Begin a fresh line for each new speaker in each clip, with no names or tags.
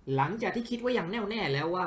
หลังจากที่คิดว่าอย่างแน่วแน่แล้วว่า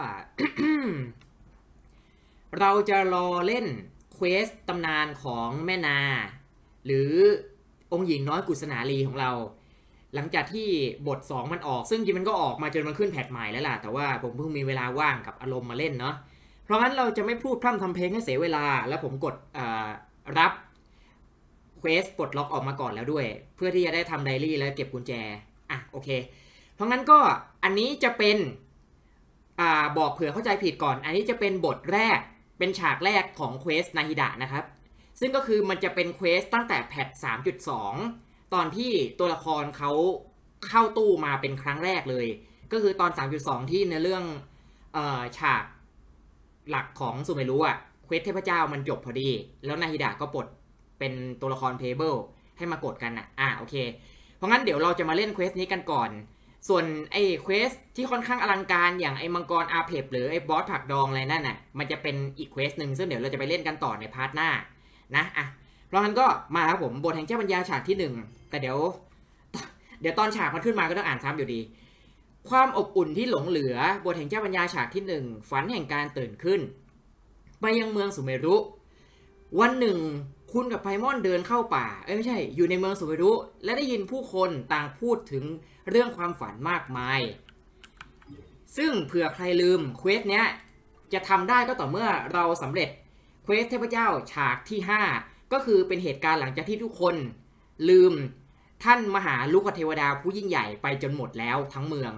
เราจะรอเล่นเควสตำนานของแม่นาหรือองค์หญิงน้อยกุศนาลีของเราหลังจากที่บท2มันออกซึ่งจริงมันก็ออกมาจนมันขึ้นแพทใหม่แล้วล่ะแต่ว่าผมเพิ่งมีเวลาว่างกับอารมณ์มาเล่นเนาะเพราะงั้นเราจะไม่พูดพร่ำทำเพลงให้เสียเวลาแล้วผมกดรับเควสปลดล็อกออกมาก่อนแล้วด้วยเพื่อที่จะได้ทำไดอารี่แล้วเก็บกุญแจโอเคเพราะงั้นก็อันนี้จะเป็นบอกเผื่อเข้าใจผิดก่อนอันนี้จะเป็นบทแรกเป็นฉากแรกของเควสนาฮิดะนะครับซึ่งก็คือมันจะเป็นเควสตั้งแต่แพท 3.2 ตอนที่ตัวละครเขาเข้าตู้มาเป็นครั้งแรกเลยก็คือตอน 3.2 ที่ในเรื่องฉากหลักของซูเมรุอะเควสเทพเจ้ามันจบพอดีแล้วนาฮิดะก็ปลดเป็นตัวละครเพเบิลให้มากดกันโอเคเพราะงั้นเดี๋ยวเราจะมาเล่นเควสนี้กันก่อนส่วนไอ้เควสที่ค่อนข้างอลังการอย่างไอ้มังกรอาเพบหรือไอ้บอสผักดองอะไรนั่นน่ะมันจะเป็นอีกเควสหนึ่งซึ่งเดี๋ยวเราจะไปเล่นกันต่อในพาร์ทหน้านะเพราะงั้นก็มาครับผมบทแห่งเจ้าปัญญาฉากที่1แต่เดี๋ยวตอนฉากมันขึ้นมาก็ต้องอ่านซ้ำอยู่ดีความอบอุ่นที่หลงเหลือบทแห่งเจ้าปัญญาฉากที่1ฝันแห่งการตื่นขึ้นไปยังเมืองสุเมรุวันหนึ่งคุณกับไพมอนเดินเข้าป่าไม่ใช่อยู่ในเมืองสุเมรุและได้ยินผู้คนต่างพูดถึงเรื่องความฝันมากมายซึ่งเผื่อใครลืมเควสเนี้ยจะทำได้ก็ต่อเมื่อเราสำเร็จเควสเทพเจ้าฉากที่5ก็คือเป็นเหตุการณ์หลังจากที่ทุกคนลืมท่านมหาลูกเทวดาผู้ยิ่งใหญ่ไปจนหมดแล้วทั้งเมือง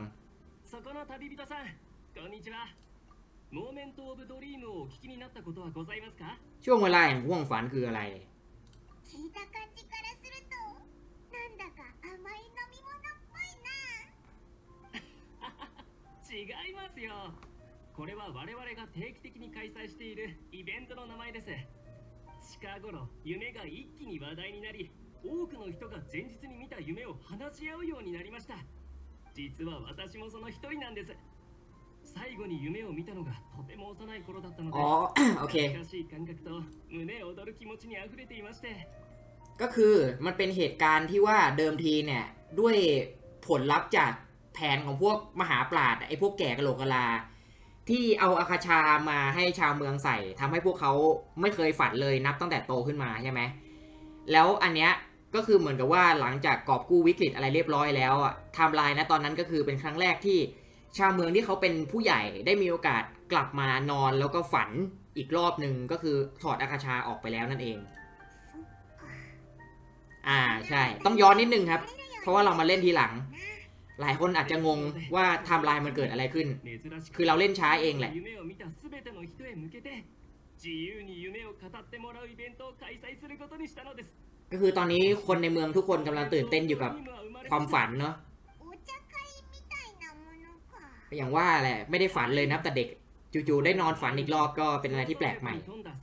ช่วงเวลาแห่งห่วงฝันคืออะไร
違いますよ。これは我々が定期的に開催しているイベントの名前です。近頃夢が一気に話題になり、多くの人が前日に見た夢を話し合うようになりました。実は私もその一人なんです。最後に夢を見たのがとても幼い頃だったので、懐かしい感覚と胸躍る気持ちにあふれていまして。
ก็คือมันเป็นเหตุการณ์ที่ว่าเดิมทีเนี่ยด้วยผลลัพธ์จากแผนของพวกมหาปราชญ์ไอ้พวกแก่กะโหลกกะลาที่เอาอาคาชามาให้ชาวเมืองใส่ทำให้พวกเขาไม่เคยฝันเลยนับตั้งแต่โตขึ้นมาใช่ไหมแล้วอันเนี้ยก็คือเหมือนกับว่าหลังจากกอบกู้วิกฤตอะไรเรียบร้อยแล้วไทม์ไลน์นะตอนนั้นก็คือเป็นครั้งแรกที่ชาวเมืองที่เขาเป็นผู้ใหญ่ได้มีโอกาสกลับมานอนแล้วก็ฝันอีกรอบหนึ่งก็คือถอดอาคาชาออกไปแล้วนั่นเองใช่ต้องย้อนนิดนึงครับเพราะว่าเรามาเล่นทีหลังหลายคนอาจจะงงว่าไทม์ไลน์มันเกิดอะไรขึ้นคือเราเล่นช้าเองแหละก็คือตอนนี้คนในเมืองทุกคนกำลังตื่นเต้นอยู่กับความฝันเนาะอย่างว่าแหละไม่ได้ฝันเลยนะแต่เด็กจู่ๆได้นอนฝันอีกรอบก็เป็นอะไรที่แปลกใหม่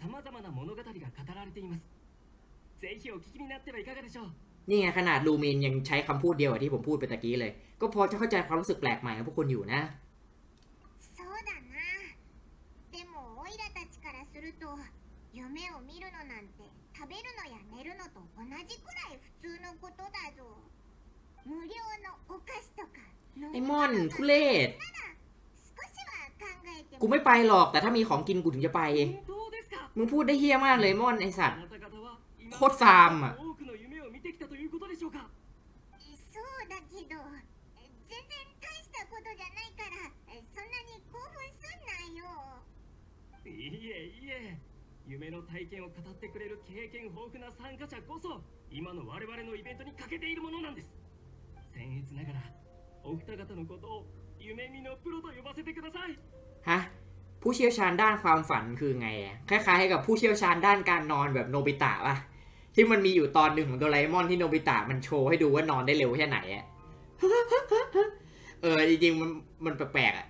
นี่ไงขนาดลูมินยังใช้คำพูดเดียวกับที่ผมพูดไปตะกี้เลยก็พอจะเข้าใจความรู้สึกแปลกใหม่ของพวกคุณอยู่นะไอ้ม่อนทุเรศกูไม่ไปหรอกแต่ถ้ามีของกินกูถึงจะไปมึงพูดได้เฮี้ยมากเลยม่อนไอสัตว์โคตรซาม
夢の体験を語ってくれる経験豊富な参加者こそ今の我々のイベントに欠けているものなんです。僭越ながらお二方のことを夢見のプロと呼ばせてください。
ผู้เชี่ยวชาญด้านความฝันคือไงคล้ายๆกับผู้เชี่ยวชาญด้านการนอนแบบโนบิตะป่ะที่มันมีอยู่ตอนหนึ่งของโดราเอมอนที่โนบิตะมันโชว์ให้ดูว่านอนได้เร็วแค่ไหนจริงๆมันแปลกๆ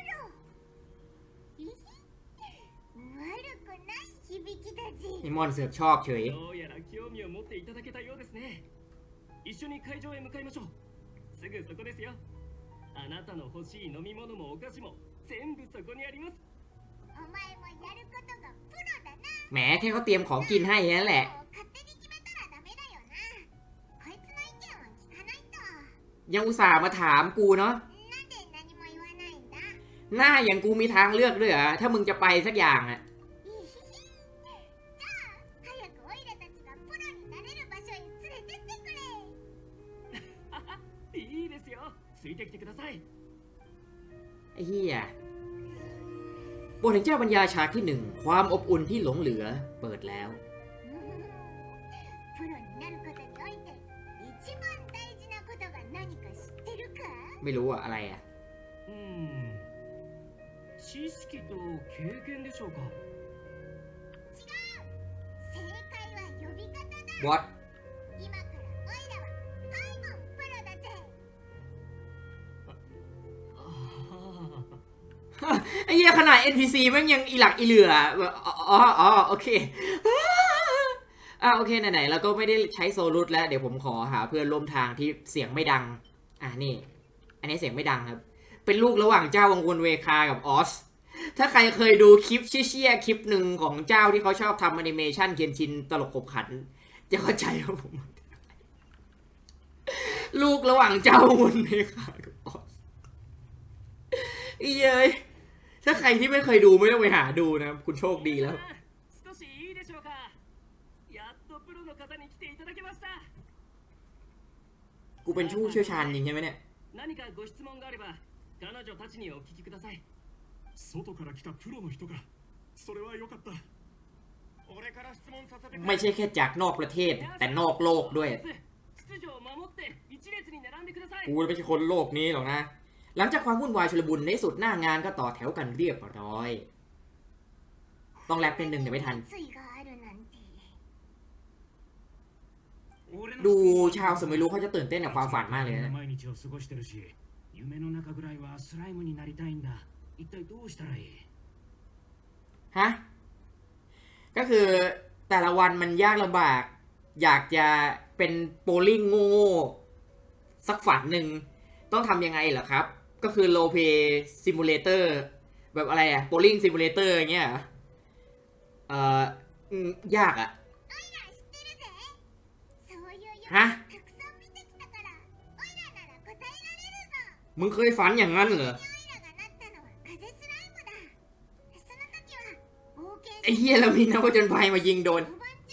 ไอมอนเสือกชอบเฉย
一緒に会場へ向かいましょう。すぐそこですよ。あなたの欲しい飲み物もお菓子も全部そこにあります。お前もやることがプロだな。
แหมแค่เขาเตรียมของกินให้นั่นแหละยังอุตส่าห์มาถามกูเนาะหน้าอย่างกูมีทางเลือกด้วยเหรอถ้ามึงจะไปสักอย่างอะ
いいですよついてきてください
ไอ้เหี้ยบทแห่งเจ้าบรรยายฉากที่ 1 ความอบอุ่นที่หลงเหลือเปิดแล้ว ไม่รู้อะอะไรอะ
知識と経験でしょうか
What ไอ้เหี้ยขนาด NPC แม่งยังอีหลักอีเหลือแบบอ๋อโอเคโอเคไหนๆเราก็ไม่ได้ใช้โซลูทแล้วเดี๋ยวผมขอหาเพื่อนร่วมทางที่เสียงไม่ดังนี่อันนี้เสียงไม่ดังครับเป็นลูกระหว่างเจ้าวังวนเวคากับออสถ้าใครเคยดูคลิปเชี่ยคลิปหนึ่งของเจ้าที่เขาชอบทำแอนิเมชันเคียนชินตลกขบขันจะเข้าใจว่าผมลูกระหว่างเจ้าวังวนเวคากับออสเย้ยถ้าใครที่ไม่เคยดูไม่ต้องไปหาดูนะคุณโชคดีแล้วกูเป็นผู้เชี่ยวชาญจริงใช่ไหมเนี่ยไม่ใช่แค่จากนอกประเทศแต่นอกโลกด้วยกูไม่ใช่คนโลกนี้หรอกนะหลังจากความวุ่นวายชุลมุนในสุดหน้างานก็ต่อแถวกันเรียบร้อยต้องแรปเป็นหนึ่งเดี๋ยวไม่ทันดูชาวสมัยรู้เขาจะตื่นเต้นกับความฝันมากเลยนะฮะก็คือแต่ละวันมันยากลำบากอยากจะเป็นโบลิ่งโง่สักฝันหนึ่งต้องทำยังไงเหรอครับก็คือโลเพซิมูเลเตอร์แบบอะไรอะโบลิ่งซิมูเลเตอร์อย่างเงี้ยยากอะฮะมึงเคยฝันอย่างนั้นเหรอไอ้เหี้ยแล้วมีนักผจญภัยมายิงโดน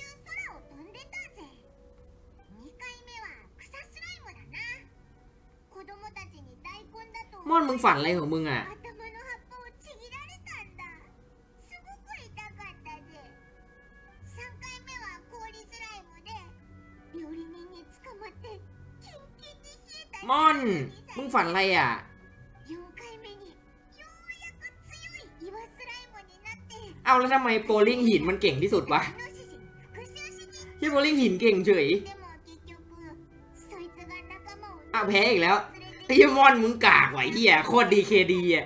ม่อนมึงฝันอะไรของมึงอะม่อนมึงฝันอะไรอ่ะเอาแล้วทำไมโบลิ่งหินมันเก่งที่สุดวะที่โบลิ่งหินเก่งเฉยแพ้อีกแล้วไอ้ม่อนมึงกากไหวเหี้ยโคตรดีเคดีอ่ะ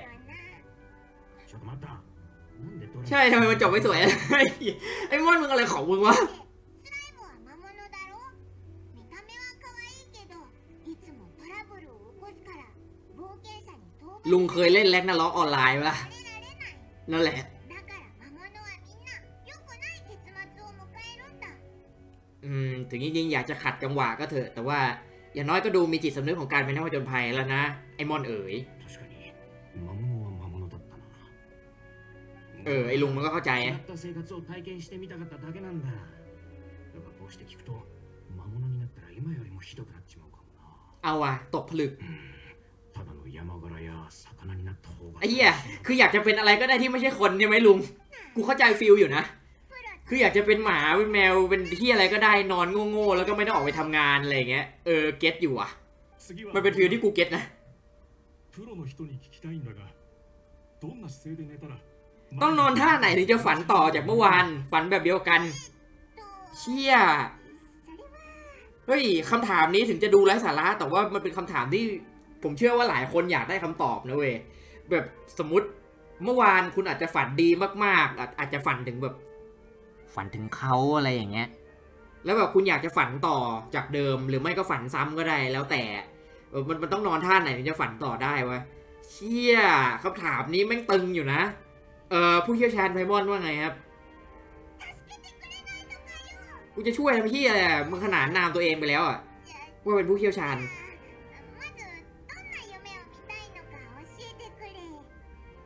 ใช่ทำไมมันจบไม่สวยไอ้ม่อนมึงอะไรของมึงวะลุงเคยเล่นแร็กนาร็อกออนไลน์ปะนั่นแหละถึงจริงๆอยากจะขัดจังหวะก็เถอะแต่ว่าอย่างน้อยก็ดูมีจิตสำนึกของการเป็นนักผจญภัยแล้วนะไอ้มอนเอ๋ยไอ้ลุงมันก็เข้าใจเอาว่ะตกผลึกไอ้เหี้ยคืออยากจะเป็นอะไรก็ได้ที่ไม่ใช่คนใช่ไหมลุงกูเข้าใจฟิลอยู่นะคืออยากจะเป็นหมาเป็นแมวเป็นที่อะไรก็ได้นอนโง่ๆแล้วก็ไม่ต้องออกไปทำงานอะไรอย่างเงี้ยเก็ตอยู่อ่ะมันเป็นฟิลที่กูเก็ตนะต้องนอนท่าไหนถึงจะฝันต่อจากเมื่อวานฝันแบบเดียวกันเชี่ยเฮ้ยคำถามนี้ถึงจะดูไร้สาระแต่ว่ามันเป็นคำถามที่ผมเชื่อว่าหลายคนอยากได้คำตอบนะเว้ยแบบสมมติเมื่อวานคุณอาจจะฝันดีมากๆอาจจะฝันถึงแบบฝันถึงเขาอะไรอย่างเงี้ยแล้วแบบคุณอยากจะฝันต่อจากเดิมหรือไม่ก็ฝันซ้ำก็ได้แล้วแต่มันต้องนอนท่าไหนถึงจะฝันต่อได้วะเชี่ยคำถามนี้แม่งตึงอยู่นะผู้เชี่ยวชาญไพมอนว่าไงครับกูจะช่วยทำเหี้ยอะไรมึงขนานนามตัวเองไปแล้วอ่ะว่าเป็นผู้เชี่ยวชาญ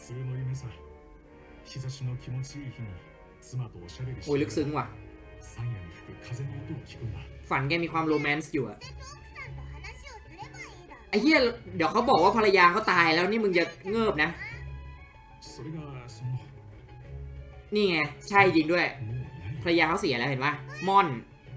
通の夢さ。日差しの気持ちいい日に妻とおしゃべりし
โอ้ยลึกซึ้งว่ะ
山野に吹く風の音を聞くんだ。
ฝันแกมีความโรแมนต์อยู่อะ
直接奥さんと話をすればいいだろ
ไอ้เหี้ยเดี๋ยวเขาบอกว่าภรรยาเขาตายแล้วนี่มึงจะเงิบนะ
それがその
นี่ไงใช่จริงด้วย
もういない。
ภรรยาเขาเสียแล้วเห็นปะม่อน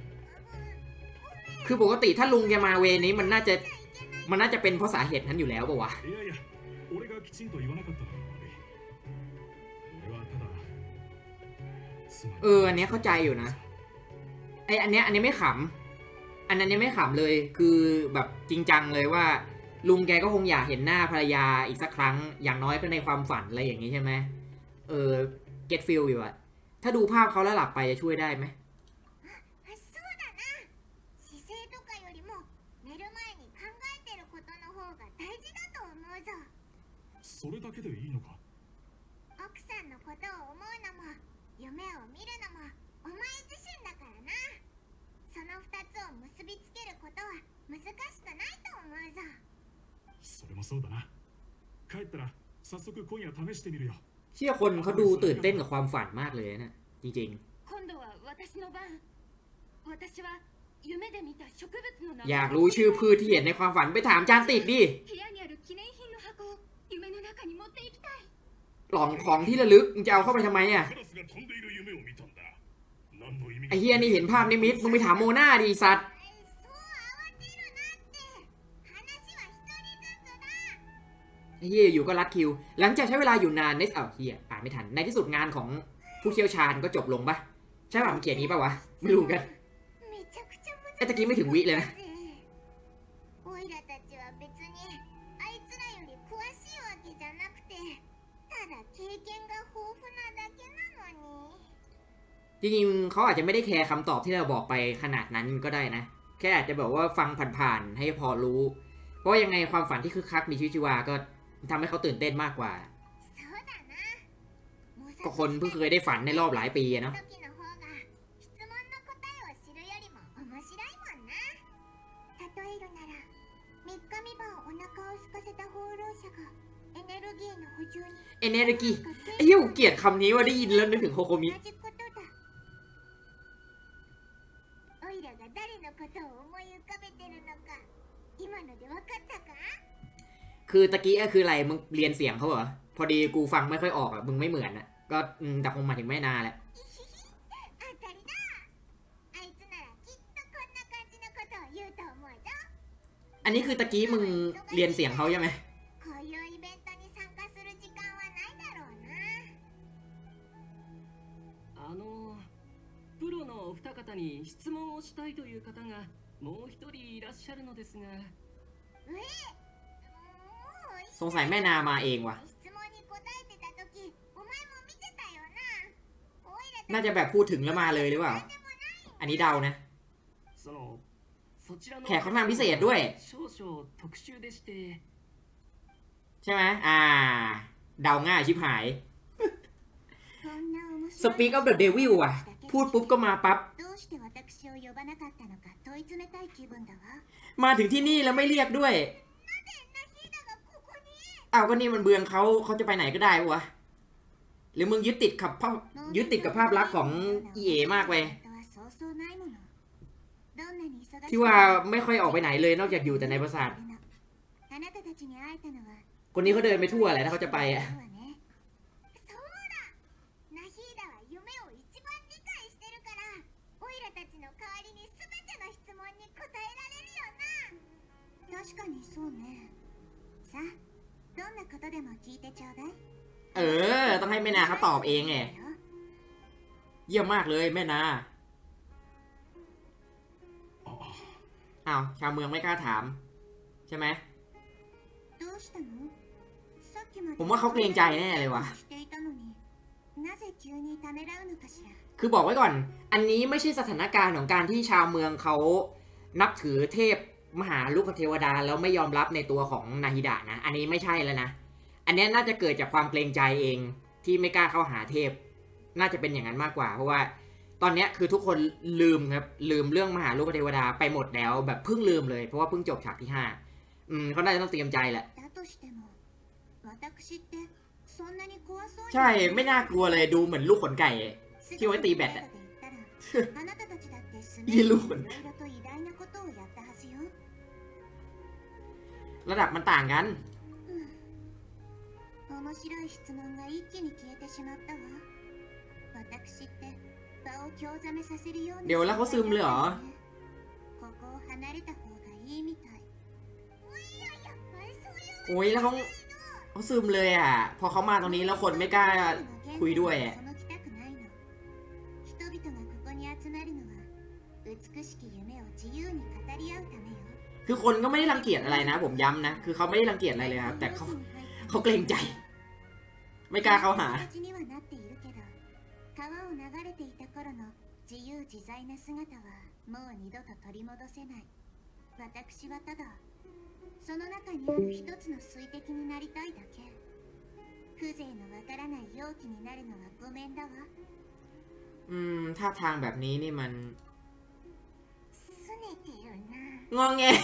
คือปกติถ้าลุงแกมาเวนี้มันน่าจะเป็นเพราะสาเหตุนั้นอยู่แล้วป่าวะ
いやいや、俺がきちんと言わなかったのが悪い。俺はただ妻に
อันเนี้ยเข้าใจอยู่นะ อันเนี้ยไม่ขำอันนี้ไม่ขำเลย คือแบบจริงจังเลยว่า ลุงแกก็คงอยากเห็นหน้าภรรยาอีกสักครั้ง อย่างน้อยก็ในความฝันอะไรอย่างนี้ใช่ไหมget feel อยู่อะถ้าดูภาพเขาแล้วหลับไปจะช่วยได้ไหม
そうだな姿勢とかよりも寝る前に考えてることの方が大事だと思うぞ
それだけでいいのか。
奥さんのことを思うのも夢を見るのもお前自身だからなその2つを結びつけることは難しくないと思うぞ
それもそうだな。帰ったら早速今夜試してみるよ。
เชื่อคนเขาดูตื่นเต้นกับความฝันมากเลยนะจริง
今度は私の番私は夢で見た植物の名
ๆ อยากรู้ชื่อพืชที่เห็นในความฝันไปถามจานติกดิ
部屋にある記念品の箱を夢の中に持っていきたい
กล่องของที่ระลึกมึงจะเอาเข้าไปทำไมอะ
カラスが飛んでいる夢を見たんだ。何の意味
ไอ้เฮียนี่เห็นภาพนิมิตมึงไปถามโมนาดิสัตว์
そう慌てるなって話は一人ずつだ
ไอ้เฮียอยู่ก็รัดคิว หลังจากใช้เวลาอยู่นานในเฮียอ่านไม่ทันในที่สุดงานของผู้เชี่ยวชาญก็จบลงปะใช่ป่ะมันเขียนนี้ปะวะไม่รู้กัน
めちゃくちゃ難しい
ไอ้ตะกี้ไม่ถึงวิเลยนะ
オイラたちは別にあいつらより詳しいわけじゃなくてただ経験が豊富なだけなのに
จริงๆเขาอาจจะไม่ได้แคร์คำตอบที่เราบอกไปขนาดนั้นก็ได้นะ แค่อาจจะแบบว่าฟังผ่านๆให้พอรู้ เพราะยังไงความฝันที่คึกคักมีชีวิตชีวาก็ทำให้เขาตื่นเต้นมากกว่า
そうだな模索
ก็คนเพิ่งเคยได้ฝันในรอบหลายปีอะเนาะ
時の方が質問の答えを知るよりも面白いもんな例えるなら3日3晩お腹を空かせた放浪者がエネルギーの補充に
เอเนอร์กีไอ้เหี้ยกูเกลียดคำนี้ว่าได้ยินแล้วนึกถึงโคโคมิ
同じことだオイラが誰のことを思い浮かべてるのか今ので分かったか
คือตะกี้ก็คืออะไรมึงเรียนเสียงเขาเหรอพอดีกูฟังไม่ค่อยออกอะมึงไม่เหมือนอะก็แต่คงมาถึงไม่นานแหละ
当たりだあいつならきっとこんな感じのことを言うと思うぞ
อันนี้คือตะกี้มึงเรียนเสียงเขาใช่ไหม
こういうイベントに参加する時間はないだろうな
プロのお二方に質問をしたいという方がもう一人いらっしゃるのですが
もういい
สงสัยแม่นามาเองว่ะ
質問に答えてた時お前も見てたよなオイラ
น่าจะแบบพูดถึงแล้วมาเลยหรือเปล่า อันนี้เดานะ
そちらの
แขกค่อนข้างพิเศษด้วย
少々特殊でして
ใช่ไหมเดาง่ายชิบหาย
こんな面
Speak of the Devil ว่ะ พูดปุ๊บก็มาปั๊บ
どうして私を呼ばなかったのか問い詰めたい気分だわ
มาถึงที่นี่แล้วไม่เรียกด้วย
ナヒーダがここに
อ้าวก็นี่มันเบืองเขาจะไปไหนก็ได้วะ หรือมึงยึดติดกับภาพลักษณ์ของอีเอมากไป
そうそうないものどんなに忙しい
ที่ว่าไม่ค่อยออกไปไหนเลยนอกจากอยู่แต่ในปราสาท
あなたたちに会えたのは
คนนี้เขาเดินไปทั่วแหละถ้าเขาจะไปอะ
そうねそうだナヒーダは夢を一番理解してるからオイラたちの代わりに全ての質問に答えられるよな確かにそうねさあどんなことでも聞いてちょうだい
ต้องให้แม่นาเขาตอบเองไงเยี่ยมมากเลยแม่นาอ้าวชาวเมืองไม่กล้าถาม ใช่ไหม
どうしたのさっきまで
ผมว่าเขาเกรงใจแน่เลยว่ะ
していたのになぜ急にためらうのかしら
คือบอกไว้ก่อน อันนี้ไม่ใช่สถานการณ์ของการที่ชาวเมืองเขานับถือเทพมหาลูกเทวดาแล้วไม่ยอมรับในตัวของนาฮิดะนะ อันนี้ไม่ใช่แล้วนะ อันนี้น่าจะเกิดจากความเกรงใจเองที่ไม่กล้าเข้าหาเทพ น่าจะเป็นอย่างนั้นมากกว่า เพราะว่าตอนนี้คือทุกคนลืมครับ ลืมเรื่องมหาลูกเทวดาไปหมดแล้วแบบเพิ่งลืมเลย เพราะว่าเพิ่งจบฉากที่5เขาน่าจะต้องเตรียมใจแหละ
だとしても私ってそんなに怖そうに
ใช่ไม่น่ากลัวเลยดูเหมือนลูกขนไก่ที่ไว้ตีแบตอะ
あなたたちだってスネ
いいローン
ークにいろいろと偉大なことをやったはずよ。
ระดับมันต่างกัน
面白い質問が一気に消えてしまったわ。私って場を興ざめさせるような
เดี๋ยวแล้วเขาซึมเลยเหรอ
ここを離れた方がいいみたい。おいややっぱりそういう
โอ้ยแล้วเขาซึมเลยอ่ะ พอเขามาตรงนี้แล้วคนไม่กล้าคุยด้วยอะ
その来たくないの。人々がここに集まるのは美しき夢を自由に語り合うためよ。
คือคนก็ไม่ได้รังเกียจอะไรนะ ผมย้ำนะ คือเขาไม่ได้รังเกียจอะไรเลยครับ แต่เขาเกรงใจ ไม่กล้าเข้าหา
形にはなっているけど、川を流れていた頃の自由自在な姿はもう二度と取り戻せない。私はただその中にある一つの水滴になりたいだけ。風情のわからない容器になるのはごめんだわ。
ท่าทางแบบนี้นี่มัน
すねてるな。
งอแง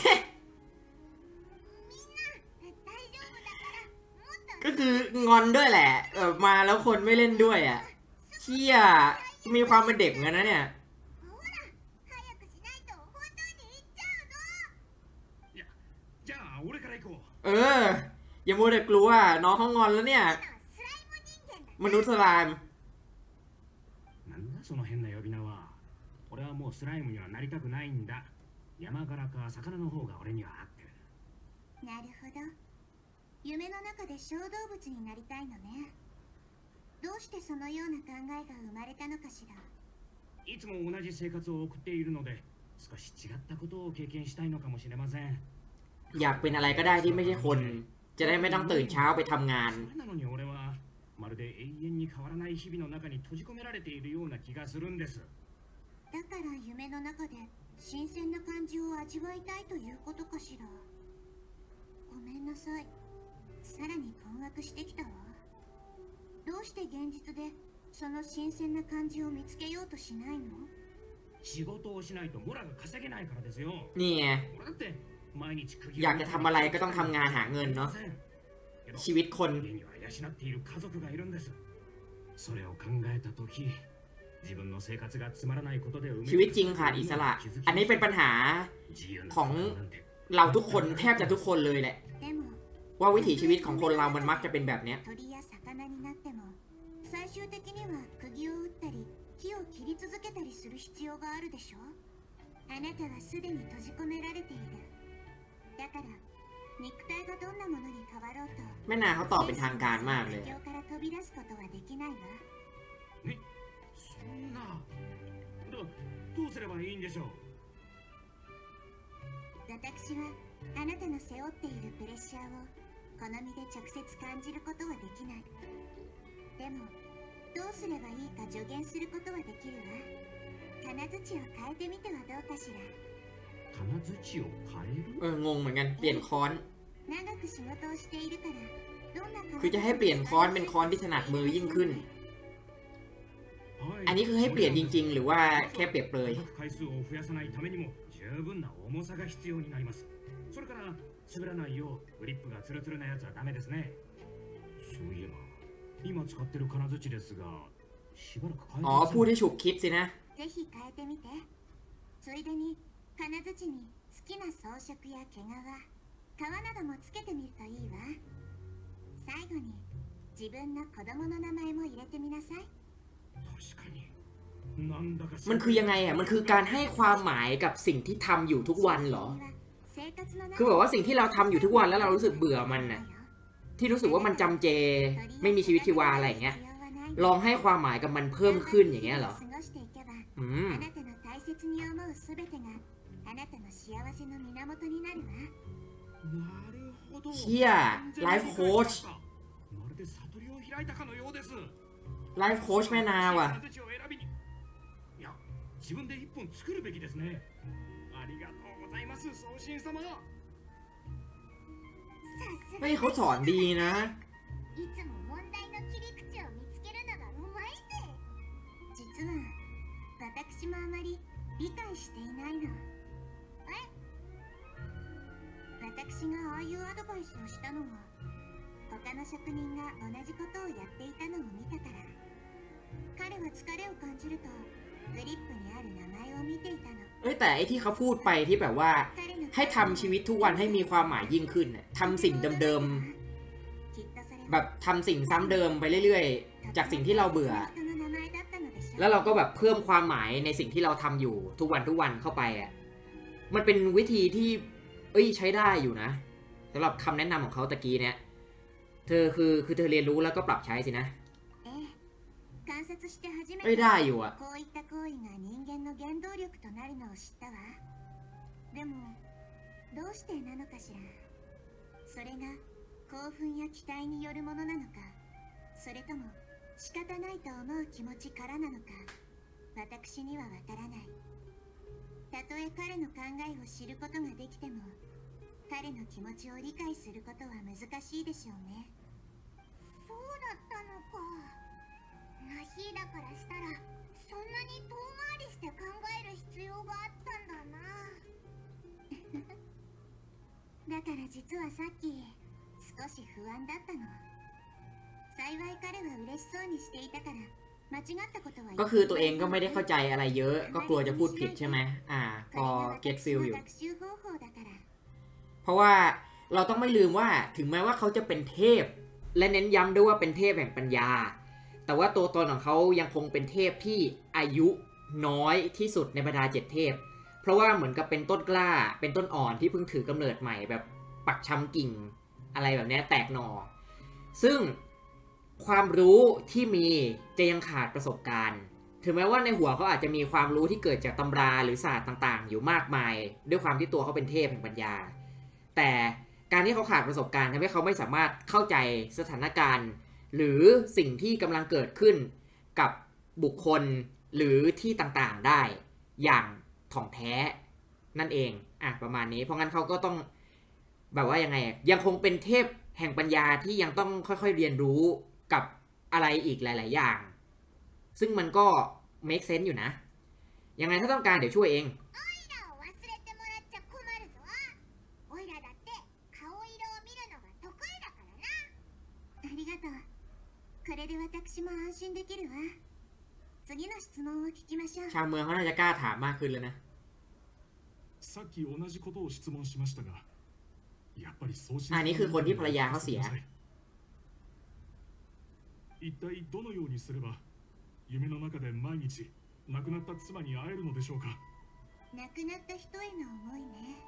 大丈夫だからもっと
ก็คืองอนด้วยแหละมาแล้วคนไม่เล่นด้วยอ่ะเชี่ยมีความเป็นเด็กเหมือนกันนะเนี่ย
ほら早くしないと本当に行っちゃうぞ。
いやじゃあ俺から行こう。
อย่ามัวแต่กลัวน้องเขางอนแล้วเนี่ย
スライム人間だ。
มนุษย์สลาม
なんだその変な呼び名は。俺はもうスライムにはなりたくないんだ。山柄か魚の方が俺には合ってる。
なるほど。夢の中で小動物になりたいのね。どうしてそのような考えが生まれたのかしら。
いつも同じ生活を送っているので、少し違ったことを経験したいのかもしれません。
อยากเป็นอะไรก็ได้ที่ไม่ใช่คน จะได้ไม่ต้องตื่นเช้าไปทำงาน
それなのに俺はまるで永遠に変わらない日々の中に閉じ込められているような気がするんです。
だから夢の中で新鮮な感じを味わいたいということかしら。ごめんなさい。さらに困惑してきたわ。どうして現実でその新鮮な感じを見つけようとしないの？
仕事をしないとモラが稼げないからですよ。
นี่ไง
俺だって毎日釘を
อยากจะทำอะไรก็ต้องทำงานหาเงินเนาะ ชีวิตคน
家には養っている家族がいるんです。それを考えた時、自分の生活がつまらないことで
ชีวิตจริงขาดอิสระ อันนี้เป็นปัญหา ของ เราทุกคนแทบจะทุกคนเลยแหละ
でも
ว่าวิถีชีวิตของคนเรามันมักจะเป็นแบบเนี้ย
鳥や魚になっても最終的には釘を打ったり木を切り続けたりする必要があるでしょ。あなたはすでに閉じ込められている。だから肉体がどんなものに変わろうと
แม่นาเขาตอบเป็นทางการมากเลย
地球から飛び出すことはできないわ。
そんなどうすればいいんでしょう。
私はあなたの背負っているプレッシャーを好みで直接感じることはできない。でもどうすればいいか助言することはできるわ。金槌を変えてみてはどうかしら。
金槌を変える。
งงเหมือนกันเปลี่ยนค้อน
長く仕事をしているからどんな
คือจะให้เปลี่ยนค้อนเป็นค้อนที่ถนัดมือยิ่งขึ้น อันนี้คือให้เปลี่ยนจริงๆ หรือว่าแค่เปรียบเปรย
回数を増やさないためにも十分な重さが必要になります。それから滑らないようグリップがツルツルなやつはダメですね。そういえば今使ってる金槌ですがしばらく変えて
อ๋อ พูดให้ฉุกคิดสินะ
ぜひ変えてみて。ついでに金槌に好きな装飾や毛皮などもつけてみるといいわ。最後に自分の子供の名前も入れてみなさい。
確かになんだか
มันคือยังไงอ่ะ มันคือการให้ความหมายกับสิ่งที่ทำอยู่ทุกวันเหรอ คือแบบว่าสิ่งที่เราทำอยู่ทุกวันแล้วเรารู้สึกเบื่อมันน่ะ ที่รู้สึกว่ามันจำเจ ไม่มีชีวิตชีวาอะไรอย่างเงี้ย ลองให้ความหมายกับมันเพิ่มขึ้นอย่างเงี้ยเหรอ
あなたの大切に思うすべてがあなたの幸せの源になるわ。
なるほど。
เชี่ยไลฟ์โค้ช
まるで悟りを開いたかのようです。
ไลฟ์โค้ชแม่นาว่ะ
金槌を選びにいや自分で一本作るべきですね。ありがとうございます送信様。
เฮ้ยเขาสอนดีนะ
いつも問題の切り口を見つけるのがうまいぜ。実は私もあまり理解していないの。私がああいうアドバイスをしたのは他の職人が同じことをやっていたのを見たから。彼は疲れを感じるとグリップにある名前を見ていたの。
แต่ไอ้ที่เขาพูดไปที่แบบว่าให้ทำชีวิตทุกวันให้มีความหมายยิ่งขึ้นทำสิ่งเดิมๆแบบทำสิ่งซ้ำเดิมไปเรื่อยๆจากสิ่งที่เราเบื่อแล้วเราก็แบบเพิ่มความหมายในสิ่งที่เราทำอยู่ทุกวันเข้าไปอ่ะมันเป็นวิธีที่ใช้ได้อยู่นะสำหรับคำแนะนำของเขาตะกี้เนี่ยเธอคือเธอเรียนรู้แล้วก็ปรับใช้สินะได้อยู่อ่ะ
こういった行為が人間の原動力となるのを知ったわ。でもどうしてなのかしら。それが興奮や期待によるものなのか、それとも仕方ないと思う気持ちからなのか、私にはわからない。たとえ彼の考えを知ることができても、彼の気持ちを理解することは難しいでしょうね。そうだったのか。ナヒーダからしたらそんなに遠回りして考える必要があったんだな。だから実はさっき少し不安だったの。幸い彼は嬉しそうにしていたから間違ったことは。
ก็คือตัวเองก็ไม่ได้เข้าใจอะไรเยอะก็กลัวจะพูดผิดใช่ไหมพอ get feel อยู่เพราะว่าเราต้องไม่ลืมว่าถึงแม้ว่าเขาจะเป็นเทพและเน้นย้ำด้วยว่าเป็นเทพแห่งปัญญาแต่ว่าตัวตนของเขายังคงเป็นเทพที่อายุน้อยที่สุดในบรรดา7เทพเพราะว่าเหมือนกับเป็นต้นกล้าเป็นต้นอ่อนที่เพิ่งถือกำเนิดใหม่แบบปักชำกิ่งอะไรแบบนี้แตกหน่อซึ่งความรู้ที่มีจะยังขาดประสบการณ์ถึงแม้ว่าในหัวเขาอาจจะมีความรู้ที่เกิดจากตำราหรือศาสตร์ต่างๆอยู่มากมายด้วยความที่ตัวเขาเป็นเทพแห่งปัญญาแต่การที่เขาขาดประสบการณ์ทำให้เขาไม่สามารถเข้าใจสถานการณ์หรือสิ่งที่กำลังเกิดขึ้นกับบุคคลหรือที่ต่างๆได้อย่างถ่องแท้นั่นเองประมาณนี้เพราะงั้นเขาก็ต้องแบบว่ายังไงยังคงเป็นเทพแห่งปัญญาที่ยังต้องค่อยๆเรียนรู้กับอะไรอีกหลายๆอย่างซึ่งมันก็ make sense อยู่นะยังไงถ้าต้องการเดี๋ยวช่วยเอง
これで私も安心できるわ。次の質問を聞きましょう。
ชาวเมืองเขาน่าจะกล้าถามมากขึ้นเลยนะ
さっき同じことを質問しましたが、やっぱりそうし。
นี่คือคนที่ภรรยาเขาเสีย
一体どのようにすれば夢の中で毎日亡くなった妻に会えるのでしょうか。
亡くなった人への思いね。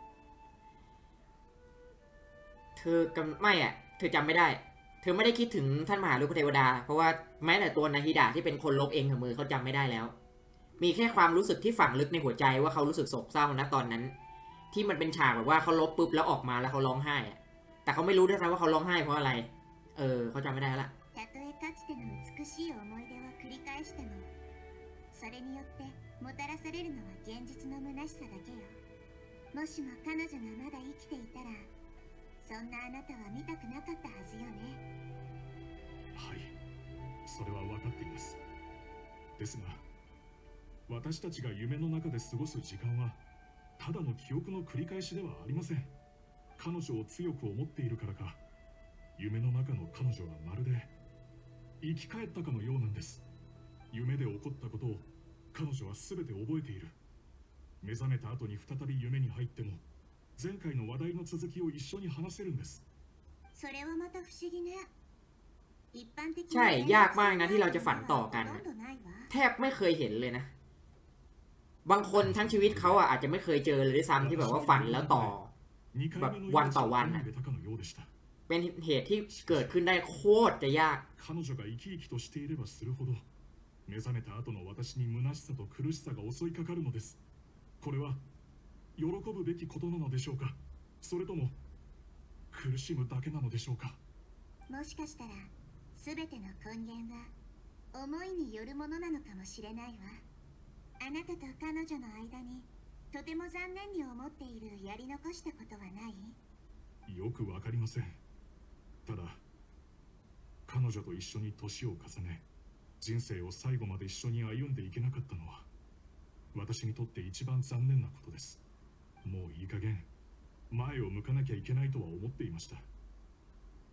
เธอจำไม่ได้เธอไม่ได้คิดถึงท่านมหาลูกเทวดาเพราะว่าแม้แต่ตัวนาฮิดะที่เป็นคนลบเองกับมือเขาจำไม่ได้แล้วมีแค่ความรู้สึกที่ฝังลึกในหัวใจว่าเขารู้สึกโศกเศร้านะตอนนั้นที่มันเป็นฉากแบบว่าเขาลบปุ๊บแล้วออกมาแล้วเขาร้องไห้แต่เขาไม่รู้ด้วยซ้ำว่าเขาร้องไห้เพราะอะไรเขาจำไม่ได้ละ
たとえかつての美しい思い出を繰り返してもそれによってもたらされるのは現実の虚しさだけよ。もしも彼女がまだ生きていたらそんなあなたは見たくなかったはずよね。
はい、それは分かっています。ですが私たちが夢の中で過ごす時間はただの記憶の繰り返しではありません。彼女を強く思っているからか夢の中の彼女はまるで生き返ったかのようなんです。夢で起こったことを彼女は全て覚えている。目覚めた後に再び夢に入っても前回の話題の続きを一緒に話せるんです。
それはまた不思議ね。一般的に
ใช่ยากมากนะที่เราจะฝันต่อกันแทบไม่เคยเห็นเลยนะบางคนทั้งชีวิตเขาอาจจะไม่เคยเจอเลยด้วยซ้ำที่แบบว่าฝันแล้วต่อแบบวันต่อวันเป็นเหตุที่เกิดขึ้นได้โคตรจะยาก
彼女が生き生きとしていればするほど目覚めた後の私に虚しさと苦しさが襲いかかるのです。これは喜ぶべきことなのでしょうか、それとも苦しむだけなのでしょうか。
もしかしたら全ての根源は思いによるものなのかもしれないわ。あなたと彼女の間にとても残念に思っているやり残したことはない？
よくわかりません。ただ彼女と一緒に年を重ね人生を最後まで一緒に歩んでいけなかったのは私にとって一番残念なことです。もういい加減前を向かなきゃいけないとは思っていました。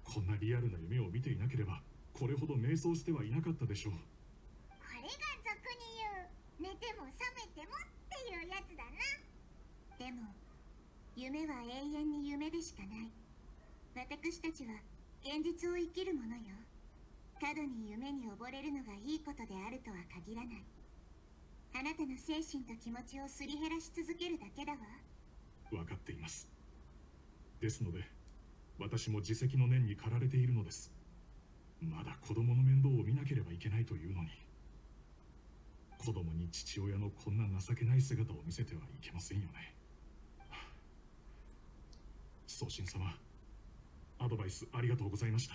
こんなリアルな夢を見ていなければこれほど迷走してはいなかったでしょう。
これが俗に言う寝ても覚めてもっていうやつだな。でも夢は永遠に夢でしかない。私たちは現実を生きるものよ。過度に夢に溺れるのがいいことであるとは限らない。あなたの精神と気持ちをすり減らし続けるだけだわ。
分かっています。ですので私も自責の念に駆られているのです。まだ子供の面倒を見なければいけないというのに、子供に父親のこんな情けない姿を見せてはいけませんよね。宗神様、アドバイスありがとうございました。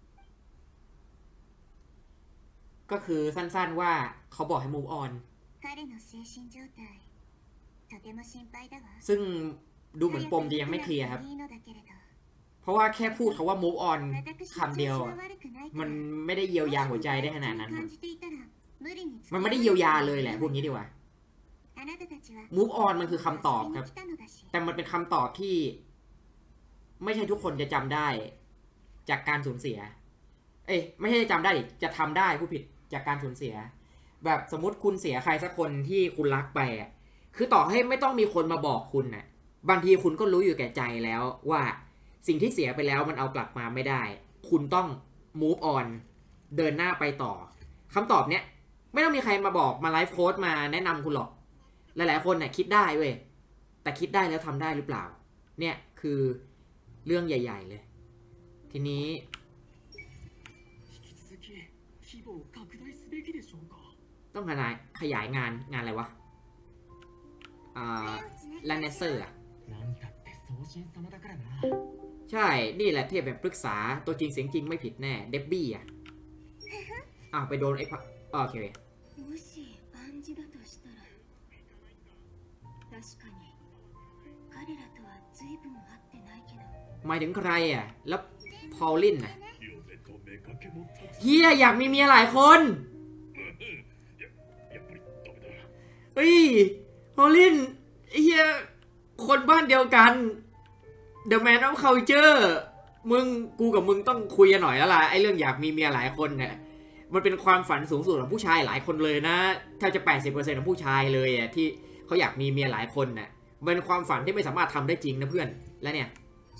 ก็คือสั้นๆว่าเขาบอกให้ move on
彼の精神状態とても心配だわ。
ซึ่งดูเหมือนปมจะยังไม่เคลียร์ครับเพราะว่าแค่พูดคาว่า move on คำเดียวมันไม่ได้เยียวยาหัวใจได้ขนาดนั้นมันไม่ได้เยียวยาเลยแหละพูดงี้ดีกว่า move on มันคือคำตอบครับแต่มันเป็นคำตอบที่ไม่ใช่ทุกคนจะจำได้จากการสูญเสียไม่ใช่จะจำได้ดิจะทำได้ผู้ผิดจากการสูญเสียแบบสมมติคุณเสียใครสักคนที่คุณรักไปคือต่อให้ไม่ต้องมีคนมาบอกคุณน่ะบางทีคุณก็รู้อยู่แก่ใจแล้วว่าสิ่งที่เสียไปแล้วมันเอากลับมาไม่ได้คุณต้อง move on เดินหน้าไปต่อคำตอบเนี้ยไม่ต้องมีใครมาบอกมาไลฟ์โค้ดมาแนะนำคุณหรอกหลายๆคนเนี่ยคิดได้เว้ยแต่คิดได้แล้วทำได้หรือเปล่าเนี่ยคือเรื่องใหญ่ๆเลยทีนี้ต้องขยายงานอะไรวะแลนเนสเซอร์ใช่นี่แหละเทพแบบปรึกษาตัวจริงเสียงจริงไม่ผิดแน่เดบบี้ไปโดนไอ้พักโอเคหมายถึงใครแล้วพอลลินเฮียอยากมีเมียหลายคนเฮ้ยพอลลินเฮียคนบ้านเดียวกัน The Man of Culture กูกับมึงต้องคุยกันหน่อยแล้วล่ะไอ้เรื่องอยากมีเมียหลายคนเนี่ยมันเป็นความฝันสูงสุดของผู้ชายหลายคนเลยนะถ้าจะ 80% ของผู้ชายเลยที่เขาอยากมีเมียหลายคนน่ะมันเป็นความฝันที่ไม่สามารถทำได้จริงนะเพื่อนแล้วเนี่ย